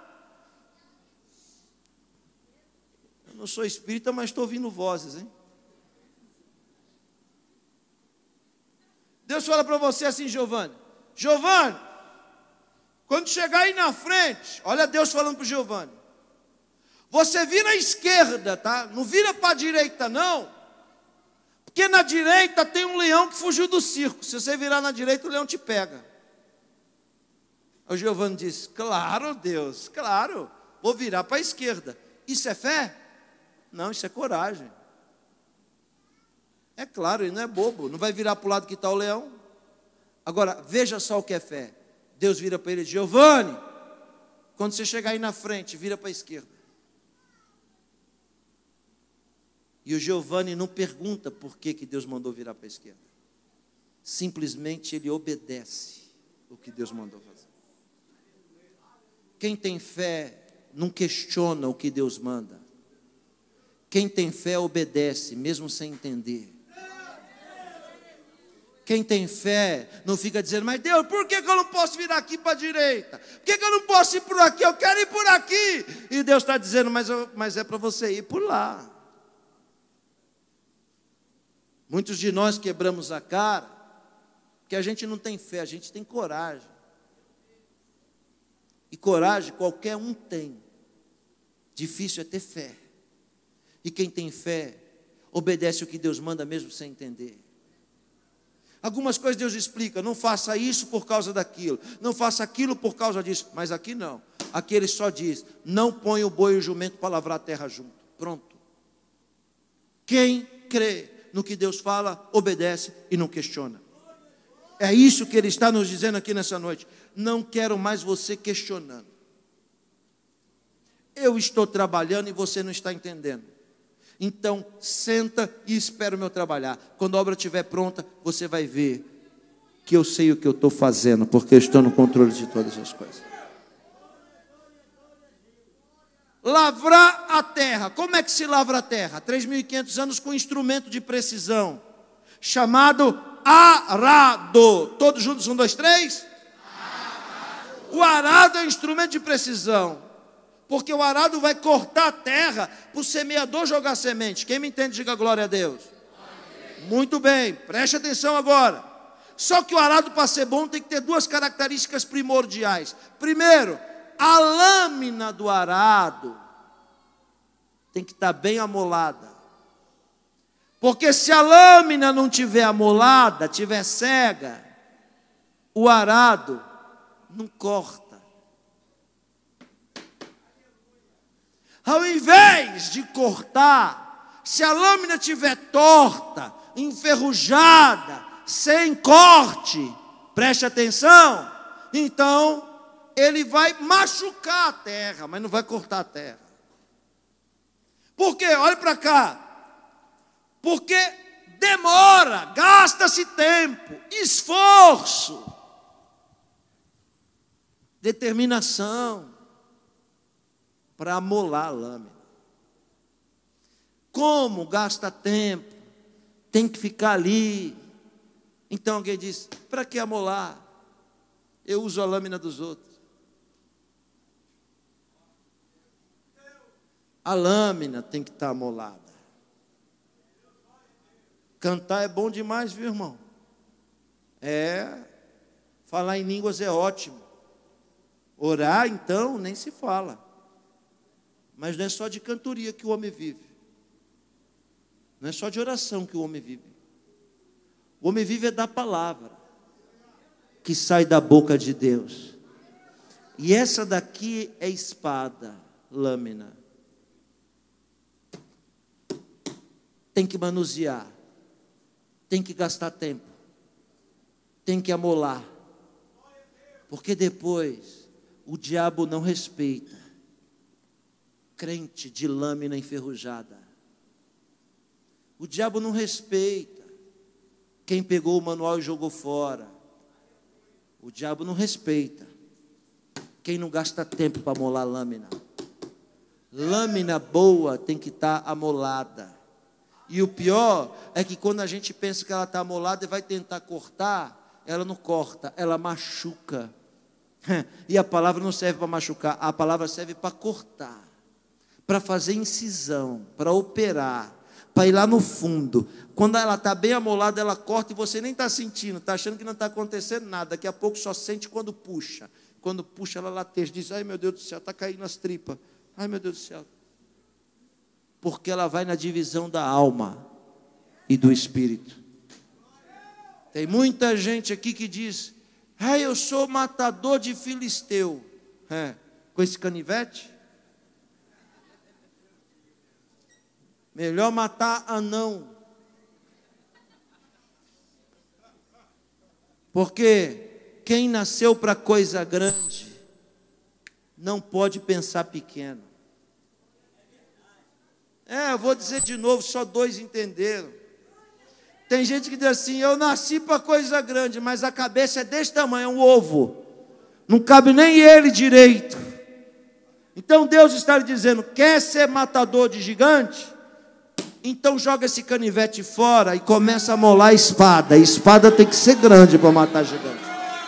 eu não sou espírita, mas estou ouvindo vozes, hein? Deus fala para você assim: Giovanni, Giovanni, quando chegar aí na frente, olha Deus falando para o Giovanni, você vira à esquerda, tá? Não vira para a direita, não. Porque na direita tem um leão que fugiu do circo. Se você virar na direita, o leão te pega. O Giovanni disse: claro, Deus, claro, vou virar para a esquerda. Isso é fé? Não, isso é coragem. É claro, ele não é bobo, não vai virar para o lado que está o leão. Agora, veja só o que é fé. Deus vira para ele e diz: Giovanni, quando você chegar aí na frente, vira para a esquerda. E o Giovanni não pergunta por que, que Deus mandou virar para a esquerda. Simplesmente ele obedece o que Deus mandou fazer. Quem tem fé não questiona o que Deus manda. Quem tem fé obedece, mesmo sem entender. Quem tem fé não fica dizendo: mas Deus, por que, que eu não posso vir aqui para a direita? Por que, que eu não posso ir por aqui? Eu quero ir por aqui. E Deus está dizendo: mas, eu, mas é para você ir por lá. Muitos de nós quebramos a cara porque a gente não tem fé, a gente tem coragem. E coragem qualquer um tem. Difícil é ter fé. E quem tem fé obedece o que Deus manda mesmo sem entender. Algumas coisas Deus explica: não faça isso por causa daquilo, não faça aquilo por causa disso. Mas aqui não. Aqui Ele só diz: não põe o boi e o jumento para lavrar a terra junto. Pronto. Quem crê no que Deus fala, obedece e não questiona. É isso que Ele está nos dizendo aqui nessa noite. Não quero mais você questionando. Eu estou trabalhando e você não está entendendo. Então, senta e espera o meu trabalhar. Quando a obra estiver pronta, você vai ver que eu sei o que eu estou fazendo, porque eu estou no controle de todas as coisas. Lavrar a terra. Como é que se lavra a terra? três mil e quinhentos anos com um instrumento de precisão, chamado arado. Todos juntos, um, dois, três? O arado é um instrumento de precisão, porque o arado vai cortar a terra para o semeador jogar semente. Quem me entende, diga glória a Deus. Amém. Muito bem, preste atenção agora. Só que o arado, para ser bom, tem que ter duas características primordiais. Primeiro, a lâmina do arado tem que estar bem amolada. Porque se a lâmina não tiver amolada, tiver cega, o arado não corta. Ao invés de cortar, se a lâmina tiver torta, enferrujada, sem corte, preste atenção, então ele vai machucar a terra, mas não vai cortar a terra. Por quê? Olha para cá. Porque demora, gasta-se tempo, esforço, determinação para amolar a lâmina. Como gasta tempo, tem que ficar ali. Então alguém diz, para que amolar? Eu uso a lâmina dos outros. A lâmina tem que estar amolada. Cantar é bom demais, viu, irmão? É, falar em línguas é ótimo. Orar, então, nem se fala. Mas não é só de cantoria que o homem vive. Não é só de oração que o homem vive. O homem vive é da palavra que sai da boca de Deus. E essa daqui é espada, lâmina. Tem que manusear. Tem que gastar tempo. Tem que amolar. Porque depois o diabo não respeita crente de lâmina enferrujada. O diabo não respeita quem pegou o manual e jogou fora. O diabo não respeita quem não gasta tempo para amolar a lâmina. Lâmina boa tem que estar amolada. E o pior é que quando a gente pensa que ela está amolada e vai tentar cortar, ela não corta, ela machuca. E a palavra não serve para machucar, a palavra serve para cortar, para fazer incisão, para operar, para ir lá no fundo. Quando ela está bem amolada, ela corta e você nem está sentindo, está achando que não está acontecendo nada. Daqui a pouco só sente quando puxa. Quando puxa, ela lateja, diz, ai meu Deus do céu, está caindo as tripas. Ai meu Deus do céu. Porque ela vai na divisão da alma e do espírito. Tem muita gente aqui que diz, ai eu sou matador de filisteu. É, com esse canivete? Melhor matar anão. Porque quem nasceu para coisa grande não pode pensar pequeno. É, eu vou dizer de novo, só dois entenderam. Tem gente que diz assim, eu nasci para coisa grande, mas a cabeça é desse tamanho, é um ovo. Não cabe nem ele direito. Então Deus está lhe dizendo, quer ser matador de gigante? Então joga esse canivete fora e começa a molar a espada. A espada tem que ser grande para matar gigante.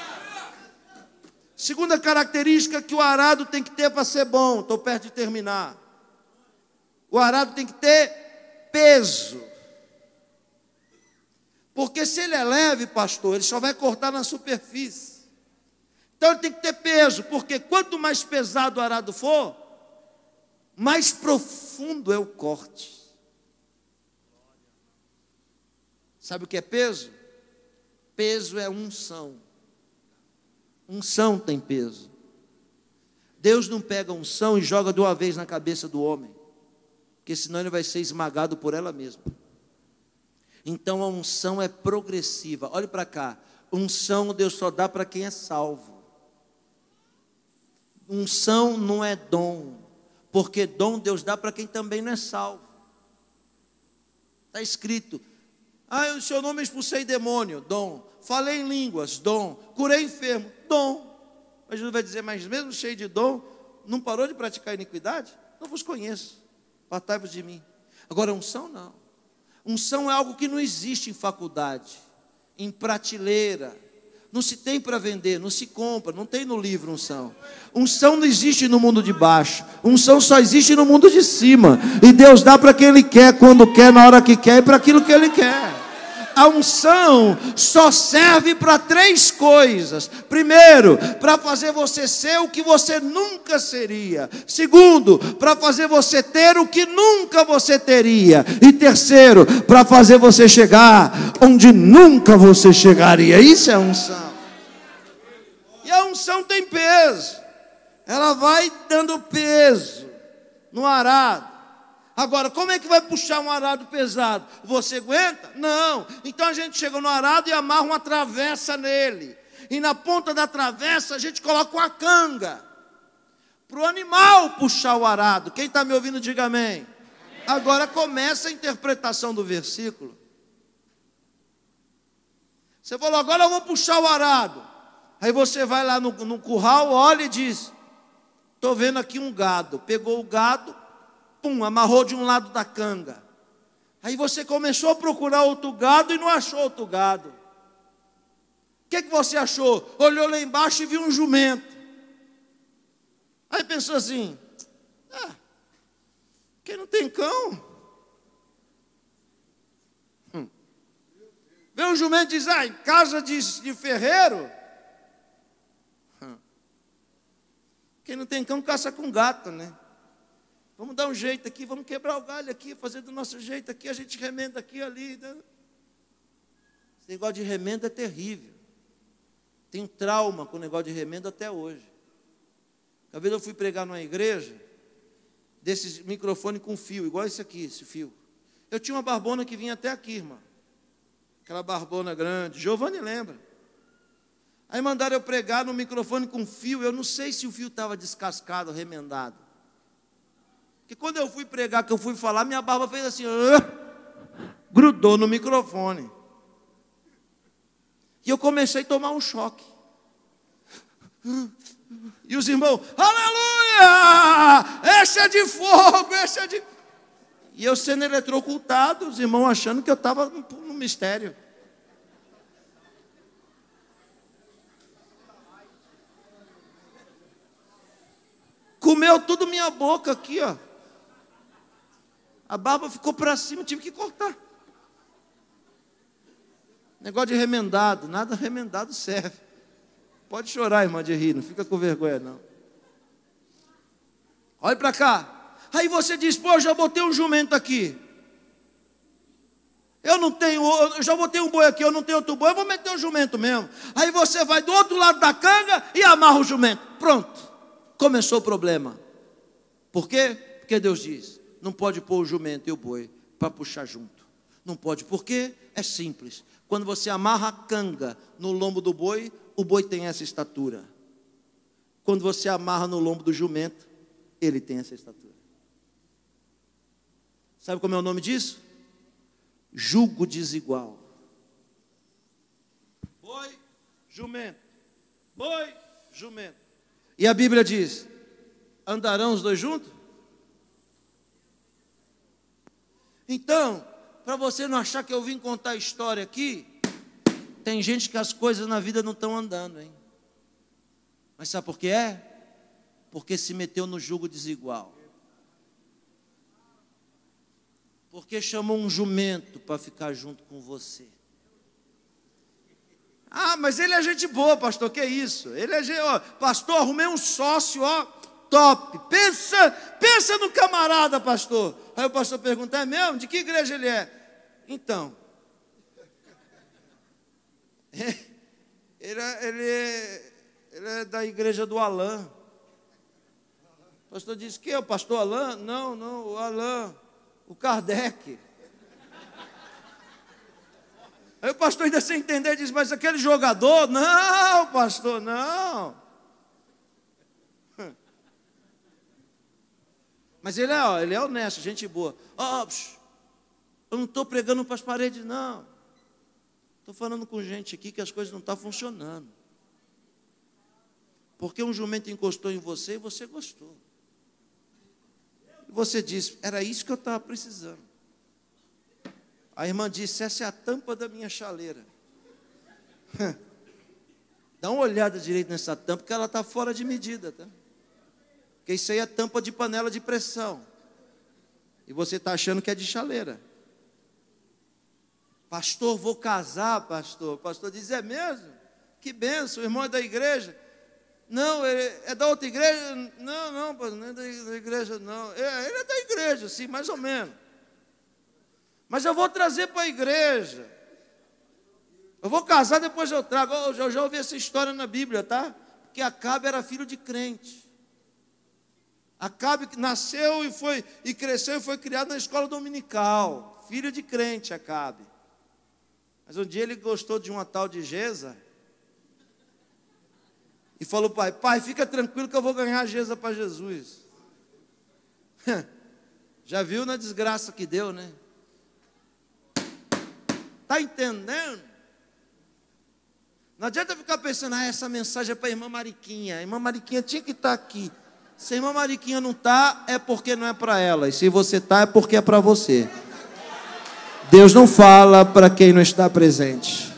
Segunda característica que o arado tem que ter para ser bom. Estou perto de terminar. O arado tem que ter peso. Porque se ele é leve, pastor, ele só vai cortar na superfície. Então ele tem que ter peso, porque quanto mais pesado o arado for, mais profundo é o corte. Sabe o que é peso? Peso é unção. Unção tem peso. Deus não pega unção e joga de uma vez na cabeça do homem, porque senão ele vai ser esmagado por ela mesma. Então a unção é progressiva. Olhe para cá. Unção Deus só dá para quem é salvo. Unção não é dom, porque dom Deus dá para quem também não é salvo. Está escrito: ah, o seu nome expulsei demônio, dom. Falei em línguas, dom. Curei enfermo, dom. Mas Jesus vai dizer: mas mesmo cheio de dom, não parou de praticar iniquidade? Não vos conheço, apartai-vos de mim. Agora unção não. Unção é algo que não existe em faculdade, em prateleira. Não se tem para vender, não se compra, não tem no livro unção. Unção não existe no mundo de baixo. Unção só existe no mundo de cima. E Deus dá para quem Ele quer, quando quer, na hora que quer e para aquilo que Ele quer. A unção só serve para três coisas. Primeiro, para fazer você ser o que você nunca seria. Segundo, para fazer você ter o que nunca você teria. E terceiro, para fazer você chegar onde nunca você chegaria. Isso é a unção. E a unção tem peso. Ela vai dando peso no arado. Agora, como é que vai puxar um arado pesado? Você aguenta? Não. Então a gente chega no arado e amarra uma travessa nele. E na ponta da travessa a gente coloca uma canga. Para o animal puxar o arado. Quem está me ouvindo, diga amém. Agora começa a interpretação do versículo. Você falou: agora eu vou puxar o arado. Aí você vai lá no, no curral, olha e diz: estou vendo aqui um gado. Pegou o gado, pum, amarrou de um lado da canga. Aí você começou a procurar outro gado e não achou outro gado. O que, que você achou? Olhou lá embaixo e viu um jumento. Aí pensou assim: ah, quem não tem cão? Hum. Vê um jumento e diz: ah, em casa de, de ferreiro. Hum. Quem não tem cão caça com gato, né? Vamos dar um jeito aqui, vamos quebrar o galho aqui, fazer do nosso jeito aqui, a gente remenda aqui, ali. Né? Esse negócio de remenda é terrível. Tenho trauma com o negócio de remenda até hoje. Uma vez eu fui pregar numa igreja, desses microfone com fio, igual esse aqui, esse fio. Eu tinha uma barbona que vinha até aqui, irmão. Aquela barbona grande, Giovanni lembra. Aí mandaram eu pregar no microfone com fio, eu não sei se o fio estava descascado, remendado. Porque quando eu fui pregar, que eu fui falar, minha barba fez assim, uh, grudou no microfone. E eu comecei a tomar um choque. E os irmãos: aleluia! Esse é de fogo, esse é de... E eu sendo eletrocutado, os irmãos achando que eu estava no, no mistério. Comeu tudo minha boca aqui, ó. A barba ficou para cima, tive que cortar. Negócio de remendado, nada remendado serve. Pode chorar, irmã, de rir, não fica com vergonha, não. Olha para cá. Aí você diz: pô, eu já botei um jumento aqui. Eu não tenho, eu já botei um boi aqui, eu não tenho outro boi, eu vou meter o jumento mesmo. Aí você vai do outro lado da canga e amarra o jumento. Pronto. Começou o problema. Por quê? Porque Deus diz: não pode pôr o jumento e o boi para puxar junto. Não pode. Por quê? É simples. Quando você amarra a canga no lombo do boi, o boi tem essa estatura. Quando você amarra no lombo do jumento, ele tem essa estatura. Sabe como é o nome disso? Jugo desigual. Boi, jumento. Boi, jumento. E a Bíblia diz: andarão os dois juntos? Então, para você não achar que eu vim contar a história aqui, tem gente que as coisas na vida não estão andando, hein? Mas sabe por que é? Porque se meteu no jugo desigual. Porque chamou um jumento para ficar junto com você. Ah, mas ele é gente boa, pastor, que isso? Ele é gente, ó, pastor, arrumei um sócio, ó, top. Pensa, pensa no camarada, pastor. Aí o pastor pergunta: é mesmo? De que igreja ele é? Então, ele é, ele é, ele é da igreja do Alain. O pastor disse: que é o pastor Alain? Não, não, o Alain, o Kardec. Aí o pastor ainda sem entender diz, mas aquele jogador, não, pastor, não. Mas ele é, ó, ele é honesto, gente boa. Ó, oh, eu não estou pregando para as paredes, não. Estou falando com gente aqui que as coisas não estão funcionando. Porque um jumento encostou em você e você gostou. E você disse, era isso que eu estava precisando. A irmã disse, essa é a tampa da minha chaleira. Dá uma olhada direito nessa tampa, porque ela está fora de medida, tá? Porque isso aí é tampa de panela de pressão. E você está achando que é de chaleira. Pastor, vou casar, pastor. O pastor diz, é mesmo? Que benção, o irmão é da igreja. Não, ele é da outra igreja? Não, não, pastor, não é da igreja, não. É, ele é da igreja, sim, mais ou menos. Mas eu vou trazer para a igreja. Eu vou casar, depois eu trago. Eu já ouvi essa história na Bíblia, tá? Porque Acabe era filho de crente. Acabe nasceu e foi e cresceu e foi criado na escola dominical. Filho de crente, Acabe. Mas um dia ele gostou de uma tal de Geza e falou, pai, pai, fica tranquilo que eu vou ganhar a Geza para Jesus. Já viu na desgraça que deu, né? Está entendendo? Não adianta ficar pensando, ah, essa mensagem é para a irmã Mariquinha. A irmã Mariquinha tinha que estar aqui. Se a irmã Mariquinha não está, é porque não é para ela. E se você está, é porque é para você. Deus não fala para quem não está presente.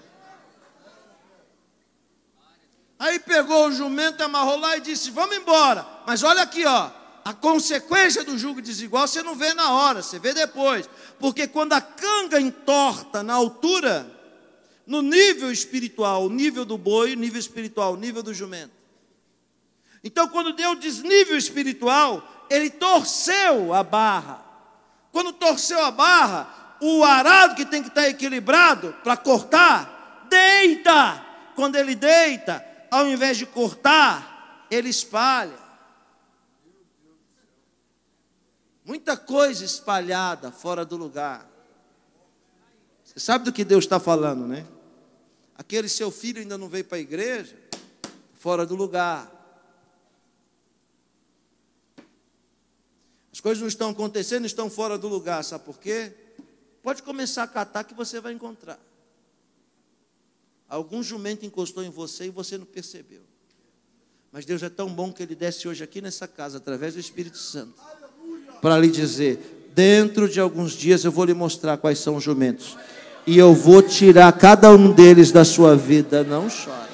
Aí pegou o jumento, amarrou lá e disse, vamos embora. Mas olha aqui, ó. A consequência do jugo desigual você não vê na hora, você vê depois. Porque quando a canga entorta na altura, no nível espiritual, o nível do boi, o nível espiritual, o nível do jumento. Então, quando deu desnível espiritual, ele torceu a barra. Quando torceu a barra, o arado que tem que estar equilibrado para cortar, deita. Quando ele deita, ao invés de cortar, ele espalha. Muita coisa espalhada fora do lugar. Você sabe do que Deus está falando, né? Aquele seu filho ainda não veio para a igreja, fora do lugar. As coisas não estão acontecendo, estão fora do lugar, sabe por quê? Pode começar a catar que você vai encontrar. Algum jumento encostou em você e você não percebeu. Mas Deus é tão bom que Ele desce hoje aqui nessa casa, através do Espírito Santo, para lhe dizer, dentro de alguns dias eu vou lhe mostrar quais são os jumentos. E eu vou tirar cada um deles da sua vida. Não chore.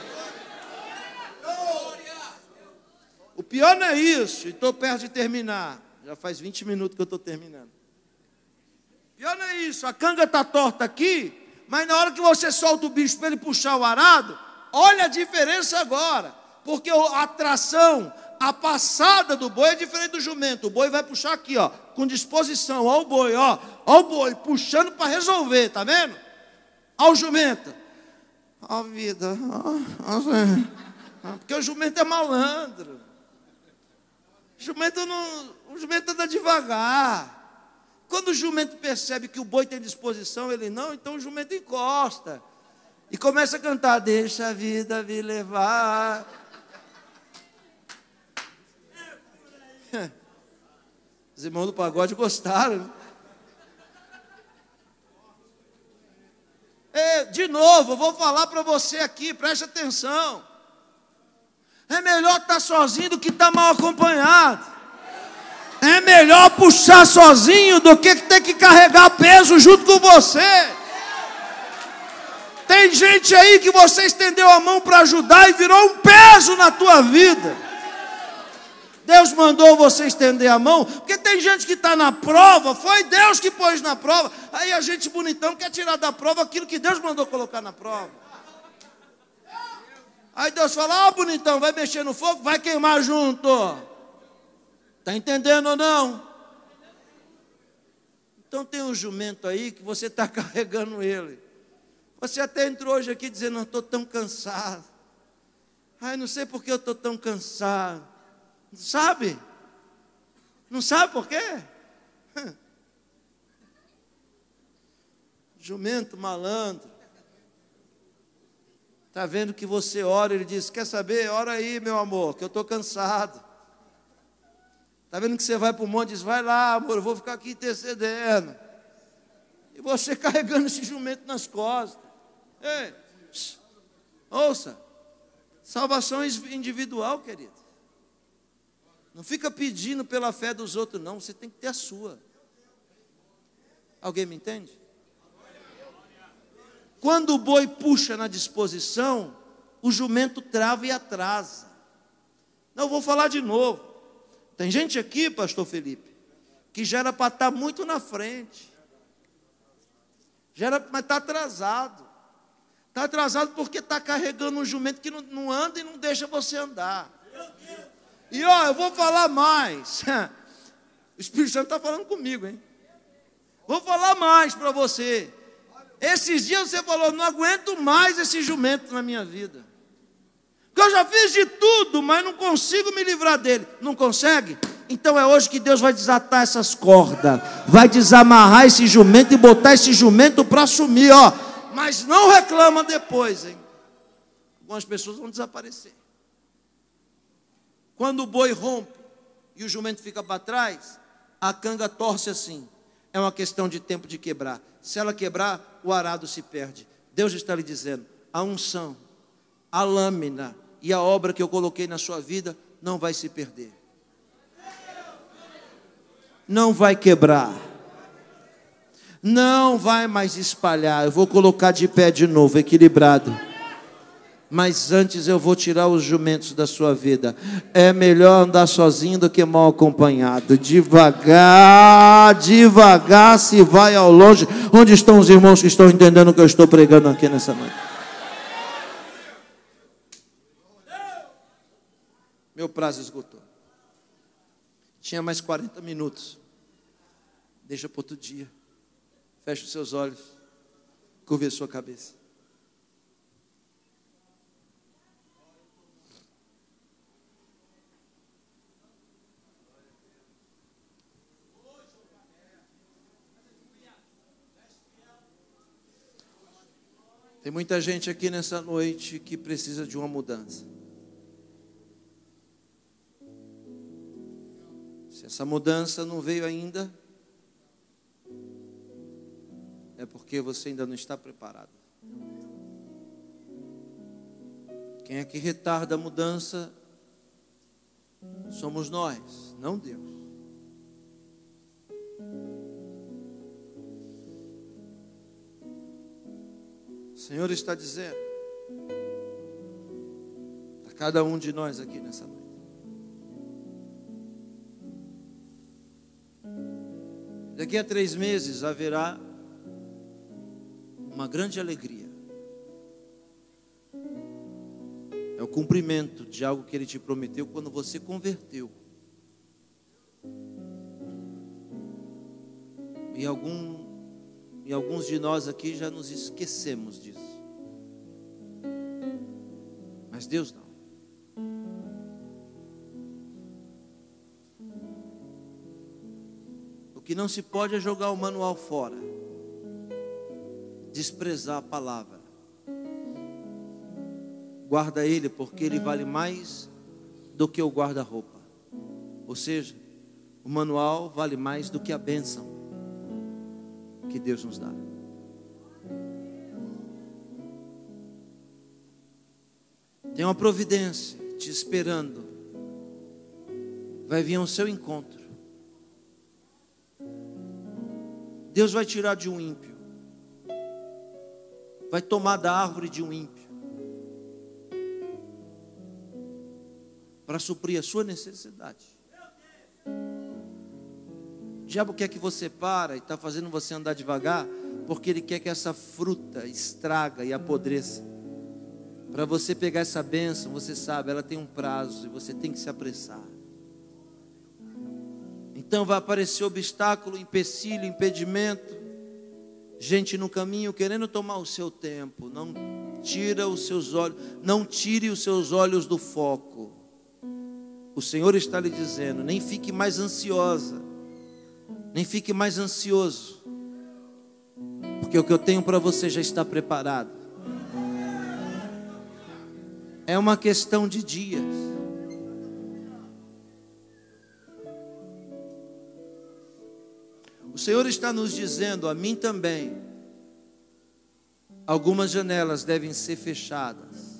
O pior não é isso, e estou perto de terminar. Já faz vinte minutos que eu estou terminando. O pior não é isso, a canga está torta aqui, mas na hora que você solta o bicho para ele puxar o arado, olha a diferença agora. Porque a tração, a passada do boi é diferente do jumento. O boi vai puxar aqui, ó, com disposição. Ó o boi, ó, ó o boi puxando para resolver, tá vendo? Ó o jumento. Ó vida, ó, ó, porque o jumento é malandro. O jumento não, o jumento anda devagar. Quando o jumento percebe que o boi tem disposição, ele não, então o jumento encosta e começa a cantar: deixa a vida me levar. Os irmãos do pagode gostaram. É, de novo, eu vou falar para você aqui, preste atenção. É melhor estar sozinho do que estar mal acompanhado. É melhor puxar sozinho do que ter que carregar peso junto com você. Tem gente aí que você estendeu a mão para ajudar e virou um peso na tua vida. Deus mandou você estender a mão, porque tem gente que está na prova, foi Deus que pôs na prova. Aí a gente bonitão quer tirar da prova aquilo que Deus mandou colocar na prova. Aí Deus fala: ó, oh, bonitão, vai mexer no fogo, vai queimar junto. Está entendendo ou não? Então tem um jumento aí que você está carregando ele. Você até entrou hoje aqui dizendo: não, estou tão cansado. Ai, não sei por que eu estou tão cansado. Não sabe? Não sabe por quê? Jumento malandro Está vendo que você ora, ele diz, quer saber? Ora aí, meu amor, que eu estou cansado. Está vendo que você vai para o monte e diz, vai lá, amor, eu vou ficar aqui intercedendo. E você carregando esse jumento nas costas. Ei, ouça, salvação individual, querido. Não fica pedindo pela fé dos outros, não, você tem que ter a sua. Alguém me entende? Quando o boi puxa na disposição, o jumento trava e atrasa. Não, eu vou falar de novo. Tem gente aqui, pastor Felipe, que já era para estar muito na frente. Já era, mas está atrasado. Está atrasado porque está carregando um jumento que não, não anda e não deixa você andar. E ó, eu vou falar mais. O Espírito Santo está falando comigo, hein? Vou falar mais para você. Esses dias você falou, não aguento mais esse jumento na minha vida. Porque eu já fiz de tudo, mas não consigo me livrar dele. Não consegue? Então é hoje que Deus vai desatar essas cordas. Vai desamarrar esse jumento e botar esse jumento para assumir, ó. Mas não reclama depois, hein? Algumas pessoas vão desaparecer. Quando o boi rompe e o jumento fica para trás, a canga torce assim. É uma questão de tempo de quebrar. Se ela quebrar, o arado se perde. Deus está lhe dizendo, a unção, a lâmina e a obra que eu coloquei na sua vida não vai se perder. Não vai quebrar. Não vai mais espalhar. Eu vou colocar de pé de novo, equilibrado. Mas antes eu vou tirar os jumentos da sua vida. É melhor andar sozinho do que mal acompanhado. Devagar, devagar se vai ao longe. Onde estão os irmãos que estão entendendo o que eu estou pregando aqui nessa noite? Meu prazo esgotou. Tinha mais quarenta minutos. Deixa para outro dia. Feche os seus olhos. Curve a sua cabeça. Tem muita gente aqui nessa noite que precisa de uma mudança. Se essa mudança não veio ainda, é porque você ainda não está preparado. Quem é que retarda a mudança somos nós, não Deus. O Senhor está dizendo a cada um de nós aqui nessa noite: daqui a três meses haverá uma grande alegria. É o cumprimento de algo que Ele te prometeu quando você converteu. E, algum, e alguns de nós aqui já nos esquecemos disso. Mas Deus não. O que não se pode é jogar o manual fora, desprezar a palavra. Guarda ele, porque ele vale mais do que o guarda-roupa. Ou seja, o manual vale mais do que a bênção que Deus nos dá. Tem uma providência te esperando. Vai vir ao seu encontro. Deus vai tirar de um ímpio, vai tomar da árvore de um ímpio, para suprir a sua necessidade. O diabo quer que você para e está fazendo você andar devagar, porque ele quer que essa fruta estraga e apodreça. Para você pegar essa bênção, você sabe, ela tem um prazo e você tem que se apressar. Então vai aparecer obstáculo, empecilho, impedimento, gente no caminho querendo tomar o seu tempo. Não tira os seus olhos, não tire os seus olhos do foco. O Senhor está lhe dizendo: nem fique mais ansiosa, nem fique mais ansioso, porque o que eu tenho para você já está preparado. É uma questão de dias. O Senhor está nos dizendo, a mim também, algumas janelas devem ser fechadas.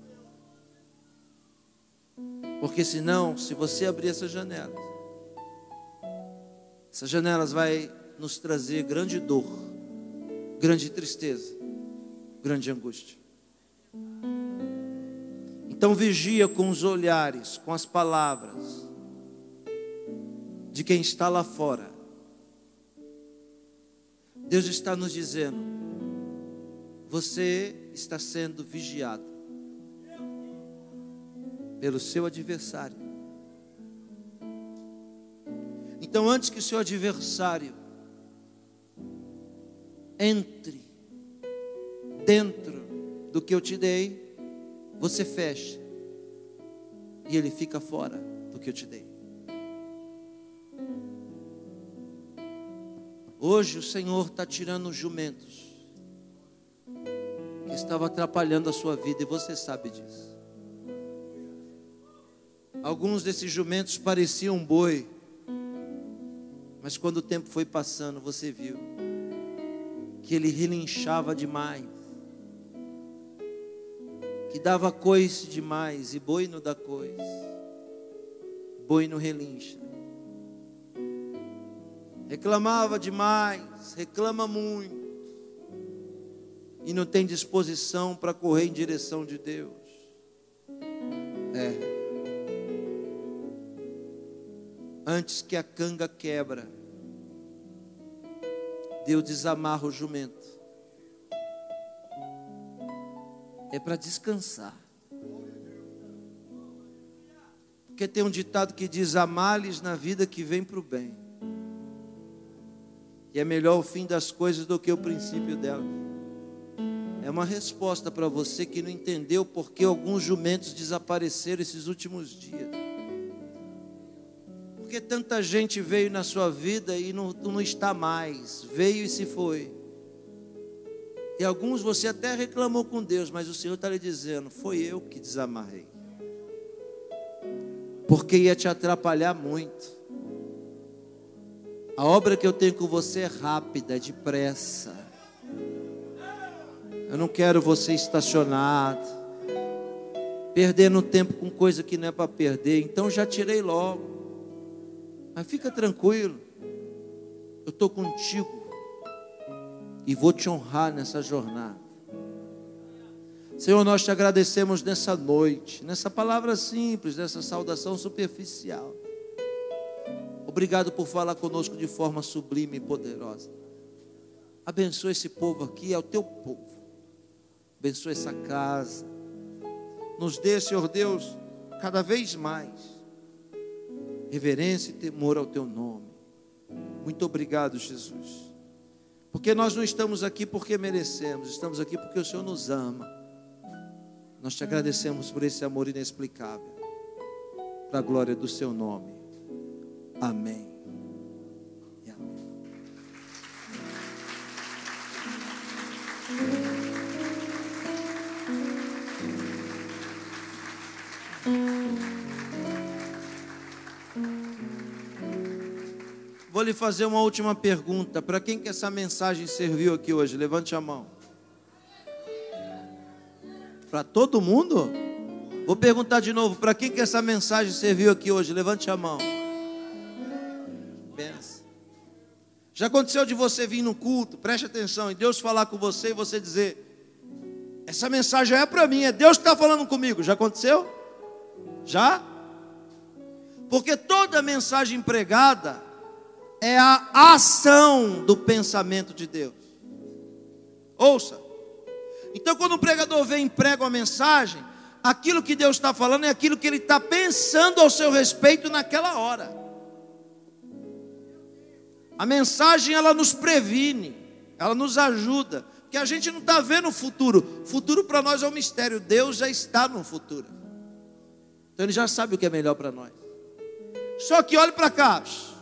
Porque senão, se você abrir essas janelas, essas janelas vai nos trazer grande dor, grande tristeza, grande angústia. Então vigia com os olhares, com as palavras de quem está lá fora. Deus está nos dizendo, você está sendo vigiado pelo seu adversário. Então, antes que o seu adversário entre dentro do que eu te dei, você fecha e ele fica fora do que eu te dei. Hoje o Senhor está tirando os jumentos que estavam atrapalhando a sua vida, e você sabe disso. Alguns desses jumentos pareciam um boi, mas quando o tempo foi passando, você viu que ele relinchava demais, que dava coice demais, e boi não dá coice, boi não relincha. Reclamava demais, reclama muito, e não tem disposição para correr em direção de Deus. É. Antes que a canga quebra, Deus desamarra o jumento. É para descansar. Porque tem um ditado que diz: há males na vida que vem para o bem. E é melhor o fim das coisas do que o princípio delas. É uma resposta para você que não entendeu porque alguns jumentos desapareceram esses últimos dias. Porque tanta gente veio na sua vida e não, não está mais, veio e se foi. E alguns você até reclamou com Deus, mas o Senhor está lhe dizendo: foi eu que desamarrei, porque ia te atrapalhar muito. A obra que eu tenho com você é rápida, depressa. Eu não quero você estacionado, perdendo tempo com coisa que não é para perder. Então já tirei logo. Mas fica tranquilo, eu estou contigo e vou te honrar nessa jornada. Senhor, nós te agradecemos nessa noite, nessa palavra simples, nessa saudação superficial. Obrigado por falar conosco de forma sublime e poderosa. Abençoa esse povo aqui, é o teu povo. Abençoa essa casa. Nos dê, Senhor Deus, cada vez mais reverência e temor ao teu nome. Muito obrigado, Jesus. Porque nós não estamos aqui porque merecemos, estamos aqui porque o Senhor nos ama. Nós te agradecemos por esse amor inexplicável, para a glória do seu nome. Amém. E amém. Vou lhe fazer uma última pergunta. Para quem que essa mensagem serviu aqui hoje? Levante a mão. Para todo mundo? Vou perguntar de novo. Para quem que essa mensagem serviu aqui hoje? Levante a mão. Benção. Já aconteceu de você vir no culto, preste atenção, e Deus falar com você e você dizer: essa mensagem é para mim, é Deus que está falando comigo. Já aconteceu? Já? Porque toda mensagem pregada é a ação do pensamento de Deus. Ouça. Então, quando o pregador vem e prega uma mensagem, aquilo que Deus está falando é aquilo que Ele está pensando ao seu respeito naquela hora. A mensagem, ela nos previne, ela nos ajuda, porque a gente não está vendo o futuro. O futuro para nós é um mistério. Deus já está no futuro. Então Ele já sabe o que é melhor para nós. Só que olhe para cá.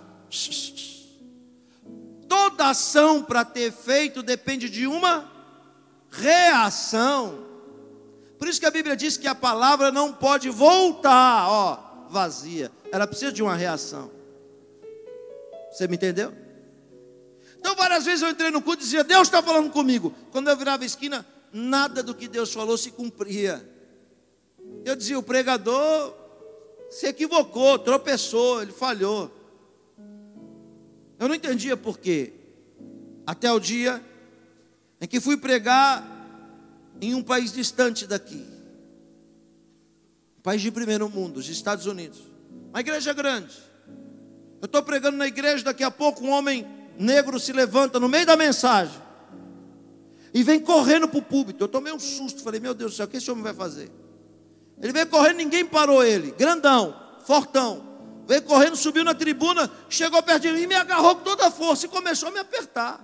Toda ação para ter efeito depende de uma reação. Por isso que a Bíblia diz que a palavra não pode voltar, ó, vazia. Ela precisa de uma reação. Você me entendeu? Então várias vezes eu entrei no culto e dizia, Deus está falando comigo. Quando eu virava a esquina, nada do que Deus falou se cumpria. Eu dizia, o pregador se equivocou, tropeçou, ele falhou. Eu não entendia por quê. Até o dia em que fui pregar em um país distante daqui. Um país de primeiro mundo, os Estados Unidos. Uma igreja grande. Eu estou pregando na igreja, daqui a pouco um homem negro se levanta no meio da mensagem e vem correndo para o púlpito. Eu tomei um susto, falei, meu Deus do céu, o que esse homem vai fazer? Ele veio correndo, ninguém parou ele, grandão, fortão. Veio correndo, subiu na tribuna, chegou perto de mim, me agarrou com toda a força e começou a me apertar.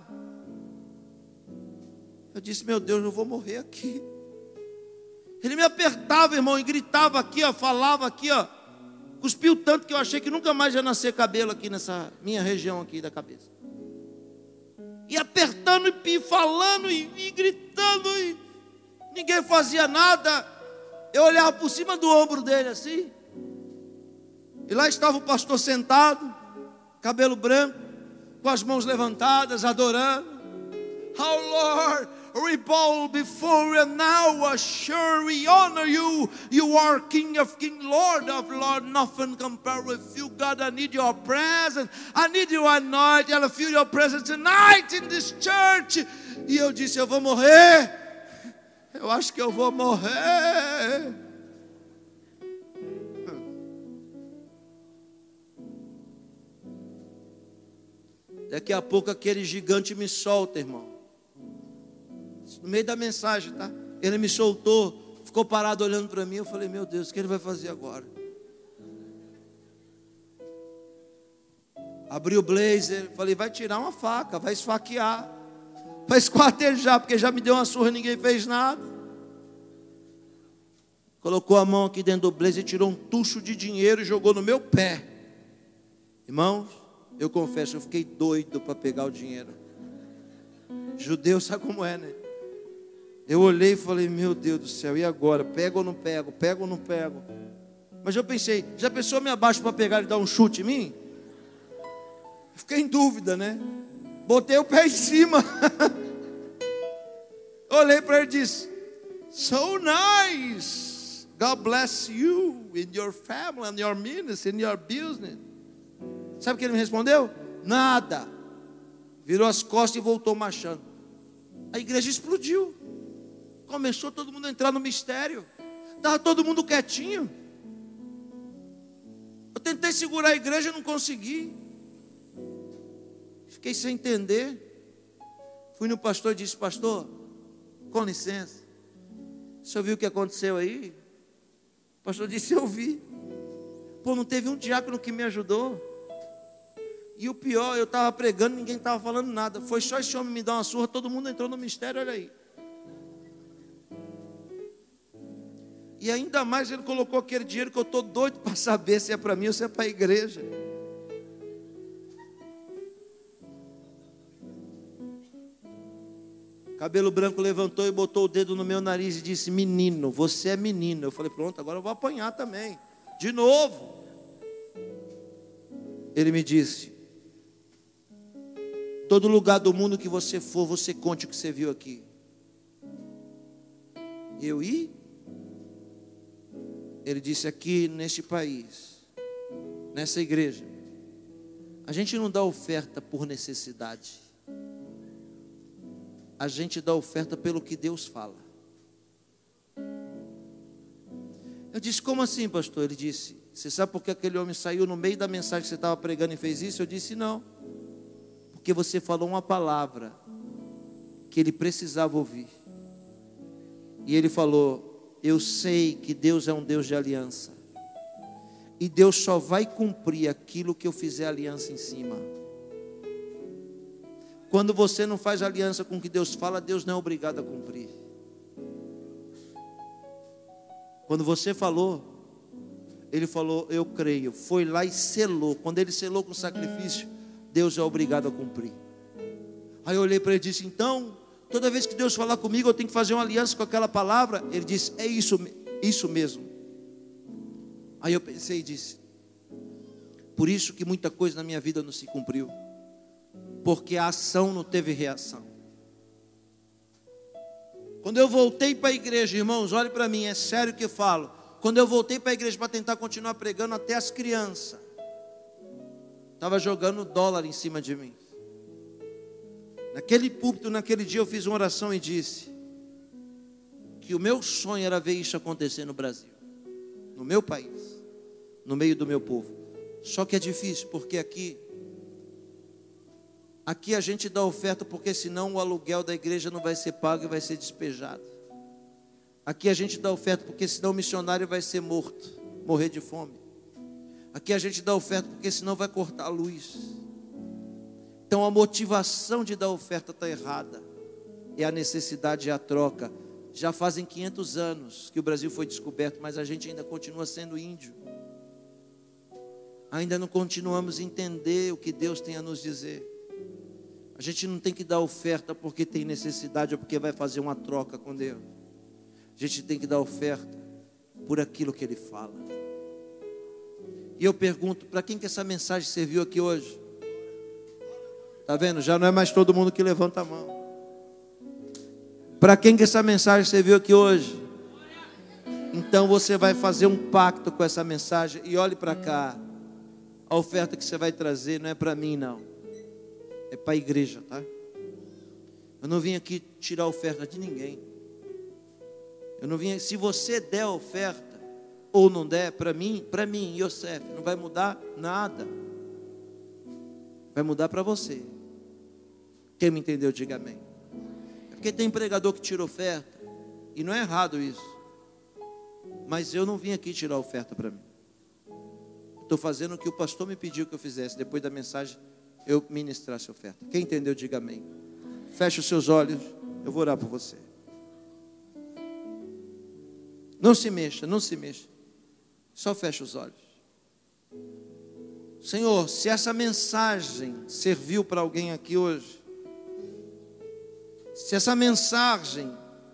Eu disse, meu Deus, eu vou morrer aqui. Ele me apertava, irmão, e gritava aqui, ó, falava aqui, ó. Cuspiu tanto que eu achei que nunca mais ia nascer cabelo aqui nessa minha região aqui da cabeça. E apertando, e falando, e, e gritando, e ninguém fazia nada. Eu olhava por cima do ombro dele assim. E lá estava o pastor sentado, cabelo branco, com as mãos levantadas, adorando. Oh Lord, we bow before you now, assure we honor you. You are King of Kings, Lord of Lords, nothing compared with you, God. I need your presence, I need your anointing, I feel your presence tonight in this church. E eu disse, eu vou morrer, eu acho que eu vou morrer. Daqui a pouco aquele gigante me solta, irmão. No meio da mensagem, tá? Ele me soltou, ficou parado olhando para mim. Eu falei, meu Deus, o que ele vai fazer agora? Abri o blazer, falei, vai tirar uma faca, vai esfaquear, vai esquartejar, porque já me deu uma surra e ninguém fez nada. Colocou a mão aqui dentro do blazer, tirou um tucho de dinheiro e jogou no meu pé. Irmãos, eu confesso, eu fiquei doido para pegar o dinheiro. Judeu sabe como é, né? Eu olhei e falei, meu Deus do céu, e agora? Pego ou não pego? Pego ou não pego? Mas eu pensei, já pensou me abaixo para pegar e dar um chute em mim? Fiquei em dúvida, né? Botei o pé em cima. Olhei para ele e disse, so nice. God bless you and your family and your ministry and your business. Sabe o que ele me respondeu? Nada. Virou as costas e voltou marchando. A igreja explodiu. Começou todo mundo a entrar no mistério. Estava todo mundo quietinho. Eu tentei segurar a igreja e não consegui. Fiquei sem entender. Fui no pastor e disse, pastor, com licença, o senhor viu o que aconteceu aí? O pastor disse, eu vi. Pô, não teve um diácono que me ajudou. E o pior, eu estava pregando, ninguém estava falando nada. Foi só esse homem me dar uma surra, todo mundo entrou no mistério, olha aí. E ainda mais ele colocou aquele dinheiro que eu estou doido para saber se é para mim ou se é para a igreja. Cabelo branco levantou e botou o dedo no meu nariz e disse, menino, você é menino. Eu falei, pronto, agora eu vou apanhar também. De novo. Ele me disse, todo lugar do mundo que você for, você conte o que você viu aqui. Eu ia? Ele disse, aqui neste país, nessa igreja, a gente não dá oferta por necessidade. A gente dá oferta pelo que Deus fala. Eu disse, como assim, pastor? Ele disse, você sabe por que aquele homem saiu no meio da mensagem que você estava pregando e fez isso? Eu disse, não. Porque você falou uma palavra que ele precisava ouvir. E ele falou, eu sei que Deus é um Deus de aliança. E Deus só vai cumprir aquilo que eu fizer aliança em cima. Quando você não faz aliança com o que Deus fala, Deus não é obrigado a cumprir. Quando você falou, ele falou, eu creio. Foi lá e selou. Quando ele selou com sacrifício, Deus é obrigado a cumprir. Aí eu olhei para ele e disse, então, Toda vez que Deus falar comigo, eu tenho que fazer uma aliança com aquela palavra. Ele disse, é isso, isso mesmo. Aí eu pensei e disse, por isso que muita coisa na minha vida não se cumpriu. Porque a ação não teve reação. Quando eu voltei para a igreja, irmãos, olhe para mim, é sério que eu falo. Quando eu voltei para a igreja para tentar continuar pregando, até as crianças estavam jogando dólar em cima de mim. Naquele púlpito, naquele dia eu fiz uma oração e disse que o meu sonho era ver isso acontecer no Brasil, no meu país, no meio do meu povo. Só que é difícil, porque aqui Aqui a gente dá oferta, porque senão o aluguel da igreja não vai ser pago e vai ser despejado. Aqui a gente dá oferta, porque senão o missionário vai ser morto, morrer de fome. Aqui a gente dá oferta, porque senão vai cortar a luz. Então a motivação de dar oferta está errada. É a necessidade e a troca. Já fazem quinhentos anos que o Brasil foi descoberto, mas a gente ainda continua sendo índio. Ainda não continuamos a entender o que Deus tem a nos dizer. A gente não tem que dar oferta porque tem necessidade ou porque vai fazer uma troca com Deus. A gente tem que dar oferta por aquilo que Ele fala. E eu pergunto, para quem que essa mensagem serviu aqui hoje? Está vendo? Já não é mais todo mundo que levanta a mão. Para quem que essa mensagem serviu aqui hoje? Então você vai fazer um pacto com essa mensagem. E olhe para cá. A oferta que você vai trazer não é para mim, não. É para a igreja, tá? Eu não vim aqui tirar a oferta de ninguém. Eu não vim. Se você der a oferta ou não der, para mim, para mim, Yosef, não vai mudar nada. Vai mudar para você. Quem me entendeu, diga amém. É porque tem pregador que tira oferta, e não é errado isso. Mas eu não vim aqui tirar a oferta para mim. Estou fazendo o que o pastor me pediu que eu fizesse. Depois da mensagem, eu ministrasse a oferta. Quem entendeu, diga amém. Feche os seus olhos, eu vou orar por você. Não se mexa, não se mexa. Só feche os olhos. Senhor, se essa mensagem serviu para alguém aqui hoje, se essa mensagem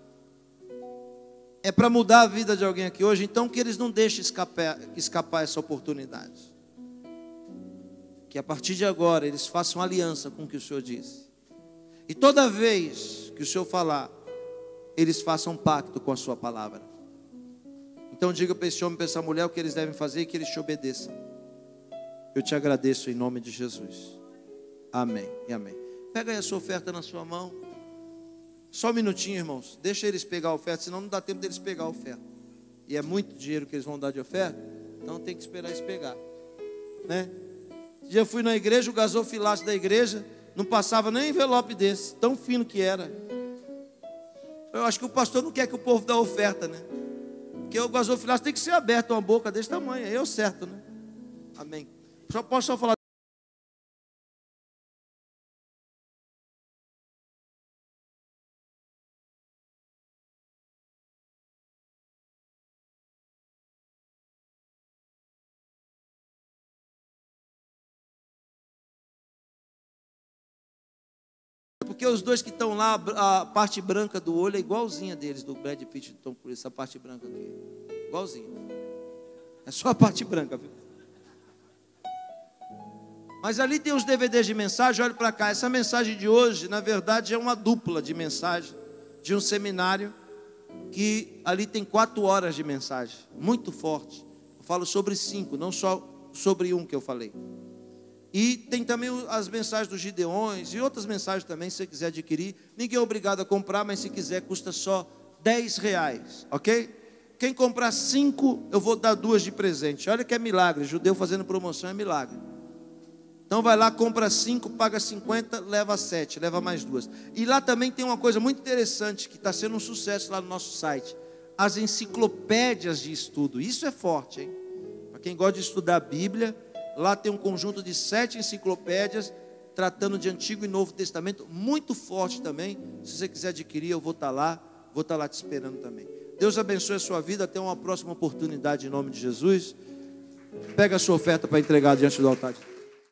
é para mudar a vida de alguém aqui hoje, então que eles não deixem escapar, escapar essa oportunidade. Que a partir de agora eles façam aliança com o que o Senhor disse. E toda vez que o Senhor falar, eles façam pacto com a sua palavra. Então diga para esse homem e para essa mulher o que eles devem fazer e que eles te obedeçam. Eu te agradeço em nome de Jesus. Amém e amém. Pega aí a sua oferta na sua mão. Só um minutinho, irmãos. Deixa eles pegar a oferta, senão não dá tempo deles pegar a oferta. E é muito dinheiro que eles vão dar de oferta, então tem que esperar eles pegar, né? Um dia eu fui na igreja, o gasofilaço da igreja não passava nem envelope desse, tão fino que era. Eu acho que o pastor não quer que o povo dê oferta, né? Porque o gasofilaço tem que ser aberto, uma boca desse tamanho, aí é o certo, né? Amém. Só posso só falar. Porque os dois que estão lá, a parte branca do olho é igualzinha deles, do Brad Pitt e do Tom Cruise, essa parte branca aqui. Igualzinha. É só a parte branca, viu? Mas ali tem os D V Ds de mensagem, olha para cá. Essa mensagem de hoje, na verdade, é uma dupla de mensagem de um seminário que ali tem quatro horas de mensagem, muito forte. Eu falo sobre cinco, não só sobre um que eu falei. E tem também as mensagens dos Gideões e outras mensagens também, se você quiser adquirir. Ninguém é obrigado a comprar, mas se quiser custa só dez reais, ok? Quem comprar cinco, eu vou dar duas de presente. Olha que é milagre, judeu fazendo promoção é milagre. Então vai lá, compra cinco, paga cinquenta, leva sete, leva mais duas. E lá também tem uma coisa muito interessante, que está sendo um sucesso lá no nosso site. As enciclopédias de estudo, isso é forte, hein? Para quem gosta de estudar a Bíblia, lá tem um conjunto de sete enciclopédias, tratando de Antigo e Novo Testamento, muito forte também. Se você quiser adquirir, eu vou estar lá, vou estar lá te esperando também. Deus abençoe a sua vida, até uma próxima oportunidade em nome de Jesus. Pega a sua oferta para entregar diante do altar.